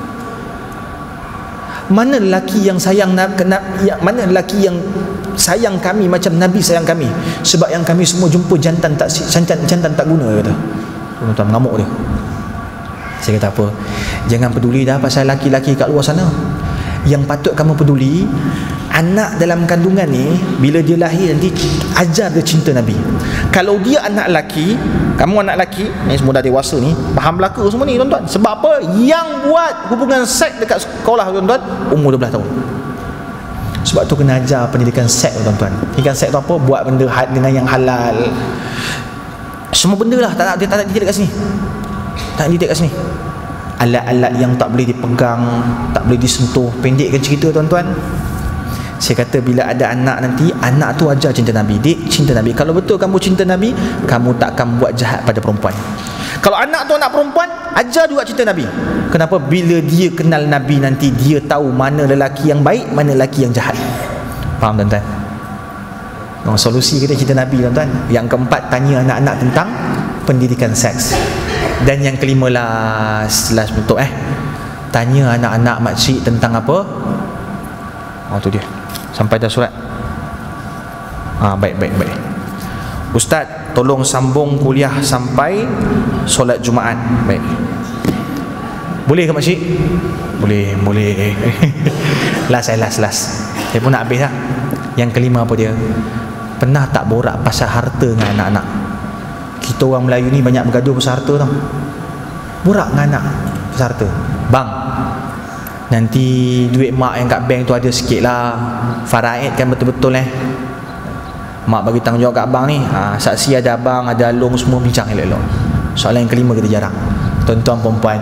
Mana lelaki yang sayang, mana lelaki yang sayang kami macam Nabi sayang kami? Sebab yang kami semua jumpa jantan tak guna, kata. Tuan-tuan mengamuk dia. Saya kata, apa? Jangan peduli dah pasal laki-laki kat luar sana. Yang patut kamu peduli, anak dalam kandungan ni bila dia lahir nanti, ajar dia cinta Nabi. Kalau dia anak laki, kamu anak laki ni semua dah dewasa ni, faham belaka semua ni tuan-tuan. Sebab apa? Yang buat hubungan seks dekat sekolah tuan-tuan umur 12 tahun. Sebab tu kena ajar pendidikan seks tuan-tuan. Pendidikan seks tu apa? Buat benda dengan yang halal. Semua benda lah, tak nak didik kat sini. Tak didik kat sini. Alat-alat yang tak boleh dipegang, tak boleh disentuh. Pendekkan cerita tuan-tuan. Saya kata bila ada anak nanti, anak tu ajar cinta Nabi. Dik, cinta Nabi. Kalau betul kamu cinta Nabi, kamu takkan buat jahat pada perempuan. Kalau anak tu anak perempuan, ajar juga cinta Nabi. Kenapa? Bila dia kenal Nabi nanti, dia tahu mana lelaki yang baik, mana lelaki yang jahat. Faham tuan-tuan? Solusi kita cinta Nabi tuan-tuan. Yang keempat, tanya anak-anak tentang pendidikan seks. Dan yang kelima last bentuk tanya anak-anak makcik tentang apa? Tu dia. Sampai dah surat. Baik. Ustaz, tolong sambung kuliah sampai solat Jumaat. Baik. Boleh ke makcik? Boleh. Last. Saya pun nak habis lah. Yang kelima apa dia? Pernah tak borak pasal harta dengan anak-anak? Kita orang Melayu ni banyak bergaduh pasal harta tau. Borak dengan anak pasal harta. Bang, nanti duit mak yang kat bank tu ada sikit lah, faraid kan betul-betul mak bagi tanggungjawab kat abang ni. Saksi ada abang, ada Along, semua bincang elok-elok. Soalan yang kelima kita jarang. Tuan-tuan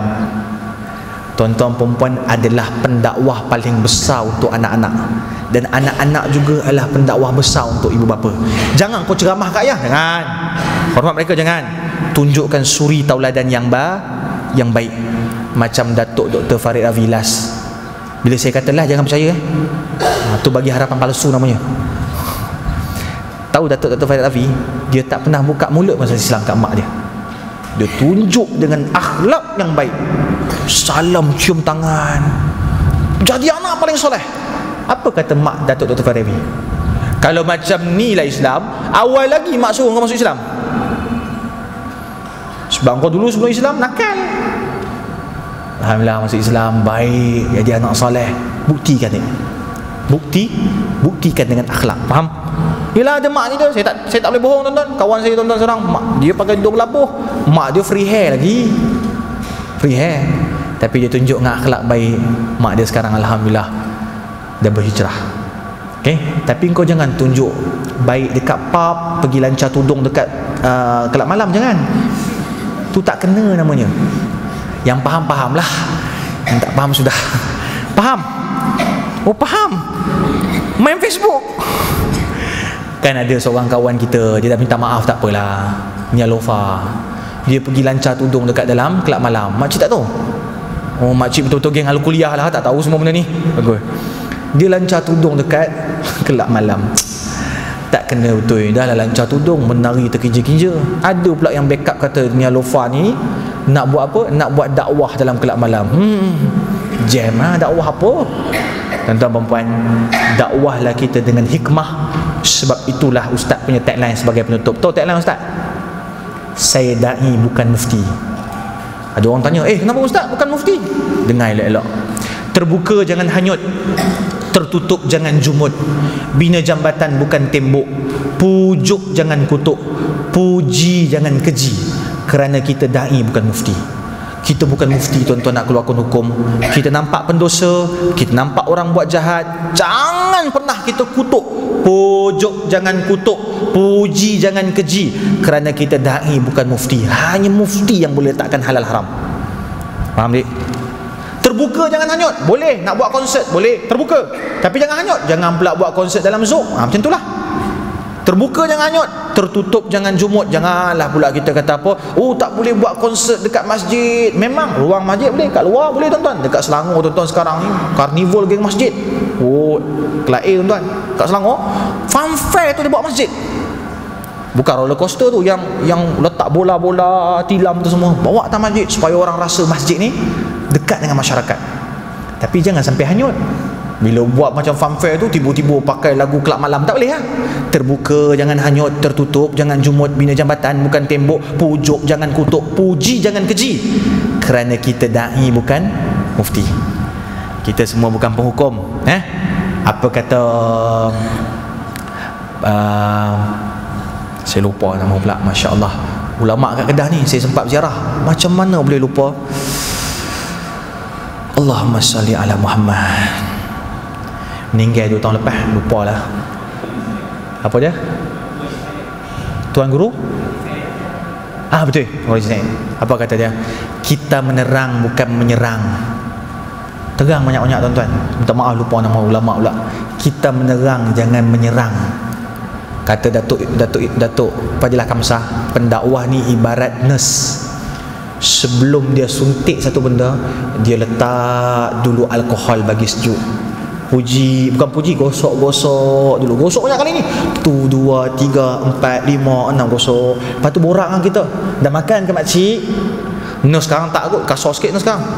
perempuan adalah pendakwah paling besar untuk anak-anak. Dan anak-anak juga adalah pendakwah besar untuk ibu bapa. Jangan kau ceramah kat ayah, jangan. Hormat mereka, jangan. Tunjukkan suri tauladan yang baik. Macam Datuk Dr. Farid Ravilas. Bila saya kata lah, jangan percaya tu bagi harapan palsu namanya. Tahu Datuk Dr. Farid Ravi, dia tak pernah buka mulut pasal Islam kat mak dia. Dia tunjuk dengan akhlak yang baik. Salam cium tangan, jadi anak paling soleh. Apa kata mak Datuk Dr. Farid Ravi? Kalau macam ni lah Islam, awal lagi mak suruh kau masuk Islam. Sebab kau dulu sebelum Islam nakal. Alhamdulillah masuk Islam, baik, jadi anak soleh. Buktikan ni. Buktikan dengan akhlak. Faham? Yelah, ada mak ni tu. Saya tak boleh bohong tuan-tuan. Kawan saya tuan-tuan seorang, mak dia pakai tudung labuh, mak dia free hair lagi. Free hair. Tapi dia tunjuk dengan akhlak baik. Mak dia sekarang alhamdulillah dah berhijrah. Okay? Tapi kau jangan tunjuk baik dekat pub, pergi lancar tudung dekat kelab malam, jangan. Tu tak kena namanya. Yang faham lah, yang tak faham sudah. Faham? Oh faham. Main Facebook. Kan ada seorang kawan kita, dia dah minta maaf, tak apalah, Nia Lofa. Dia pergi lancar tudung dekat dalam kelab malam. Makcik tak tahu. Oh, makcik betul-betul geng ahli kuliah lah, tak tahu semua benda ni. Bagus. Dia lancar tudung dekat kelab malam. Tak kena betul. Dah lah lancar tudung, menari terkinja-kinja. Ada pula yang backup kata Nia Lofa ni nak buat apa? Nak buat dakwah dalam kelab malam. Jam dakwah apa? Tuan-tuan perempuan, dakwahlah kita dengan hikmah. Sebab itulah ustaz punya tagline sebagai penutup. Tahu tagline ustaz? Saya da'i bukan mufti. Ada orang tanya, kenapa ustaz bukan mufti? Dengar elok-elok. Terbuka jangan hanyut. tertutup jangan jumut, bina jambatan bukan tembok, pujuk jangan kutuk, puji jangan keji. Kerana kita da'i bukan mufti. Kita bukan mufti tuan-tuan nak keluarkan hukum. Kita nampak pendosa, kita nampak orang buat jahat, jangan pernah kita kutuk. Pujuk jangan kutuk, puji jangan keji. Kerana kita da'i bukan mufti. Hanya mufti yang boleh letakkan halal haram. Faham tak? Terbuka jangan hanyut. Boleh nak buat konsert, boleh terbuka, tapi jangan hanyut. Jangan pula buat konsert dalam Zoom. Macam itulah. Terbuka jangan hanyut, tertutup jangan jumut. Janganlah pula kita kata apa, oh tak boleh buat konsert dekat masjid. Memang ruang masjid boleh, kat luar boleh tuan-tuan. Dekat Selangor tuan-tuan sekarang ni karnival geng masjid. Oh, Kelai tuan-tuan, kat Selangor fun fair tu dia buat masjid. Bukan roller coaster tu yang letak bola-bola tilam tu semua, bawa atas masjid supaya orang rasa masjid ni dekat dengan masyarakat. Tapi jangan sampai hanyut. Bila buat macam fun fair tu, tiba-tiba pakai lagu kelab malam, tak boleh lah. Terbuka jangan hanyut, tertutup jangan jumut, bina jambatan bukan tembok, pujuk jangan kutuk, puji jangan keji. Kerana kita da'i bukan mufti. Kita semua bukan penghukum. Apa kata saya lupa nama pula, Masya Allah, ulama kat Kedah ni saya sempat ziarah. Macam mana boleh lupa? Allahumma salli ala Muhammad. Meninggal 2 tahun lepas, lupalah. Apa dia? Tuan Guru? Betul. Apa kata dia? Kita menerang bukan menyerang. Terang banyak-banyak tuan-tuan. Minta maaf lupa nama ulama pula. Kita menerang jangan menyerang. Kata Datuk Fadilah Kamsah, pendakwah ni ibarat nurse. Sebelum dia suntik satu benda, dia letak dulu alkohol bagi sejuk. Gosok dulu. Gosok banyak kali ni. 1, 2, 3, 4, 5, 6 gosok. Lepas tu borak dengan kita. Dah makan ke makcik? Nurse sekarang tak kot, kasar sikit nurse sekarang.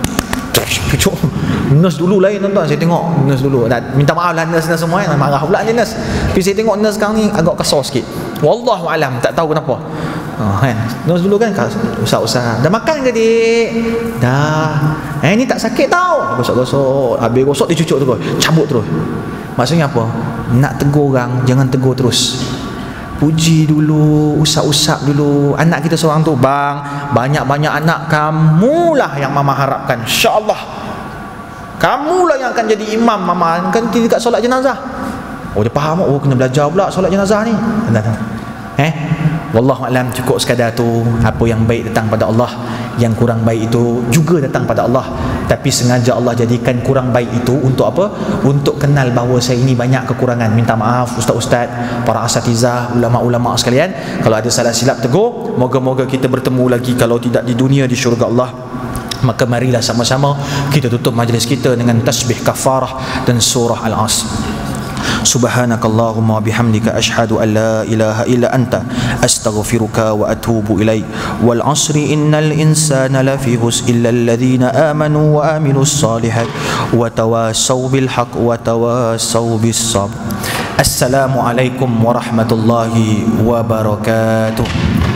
Nurse dulu lain tuan-tuan. Saya tengok nurse dulu. Minta maaf lah nurse semua, marah pula je nurse. Tapi saya tengok nurse sekarang ni agak kasar sikit. Wallahualam, tak tahu kenapa. Nurse dulu kan usah-usah. Dah makan ke dik? Dah. Ni tak sakit tau. Gosok-gosok. Habis gosok dia cucuk terus, cabut terus. Maksudnya apa? Nak tegur orang, jangan tegur terus. Puji dulu, usap-usap dulu. Anak kita seorang tu, bang, banyak-banyak anak, kamulah yang mama harapkan, insya-Allah. Kamulah yang akan jadi imam mama kan dekat solat jenazah. Oh dia faham, oh kena belajar pula solat jenazah ni. Wallahualam, cukup sekadar tu. Apa yang baik datang pada Allah, yang kurang baik itu juga datang pada Allah. Tapi sengaja Allah jadikan kurang baik itu untuk apa? Untuk kenal bahawa saya ini banyak kekurangan. Minta maaf ustaz-ustaz, para asatizah, ulama-ulama sekalian. Kalau ada salah silap tegur. Moga-moga kita bertemu lagi, kalau tidak di dunia, di syurga Allah. Maka marilah sama-sama kita tutup majlis kita dengan tasbih kafarah dan surah Al-Asr. Subhanakallahumma bihamdika ashhadu an la ilaha illa anta astaghfiruka wa atubu ilaik. Wal asri innal insana lafi khusr illa alladhina amanu wa amilus solihat wa tawassaw bil haqq wa tawassaw bis sabr. Assalamualaikum warahmatullahi wabarakatuh.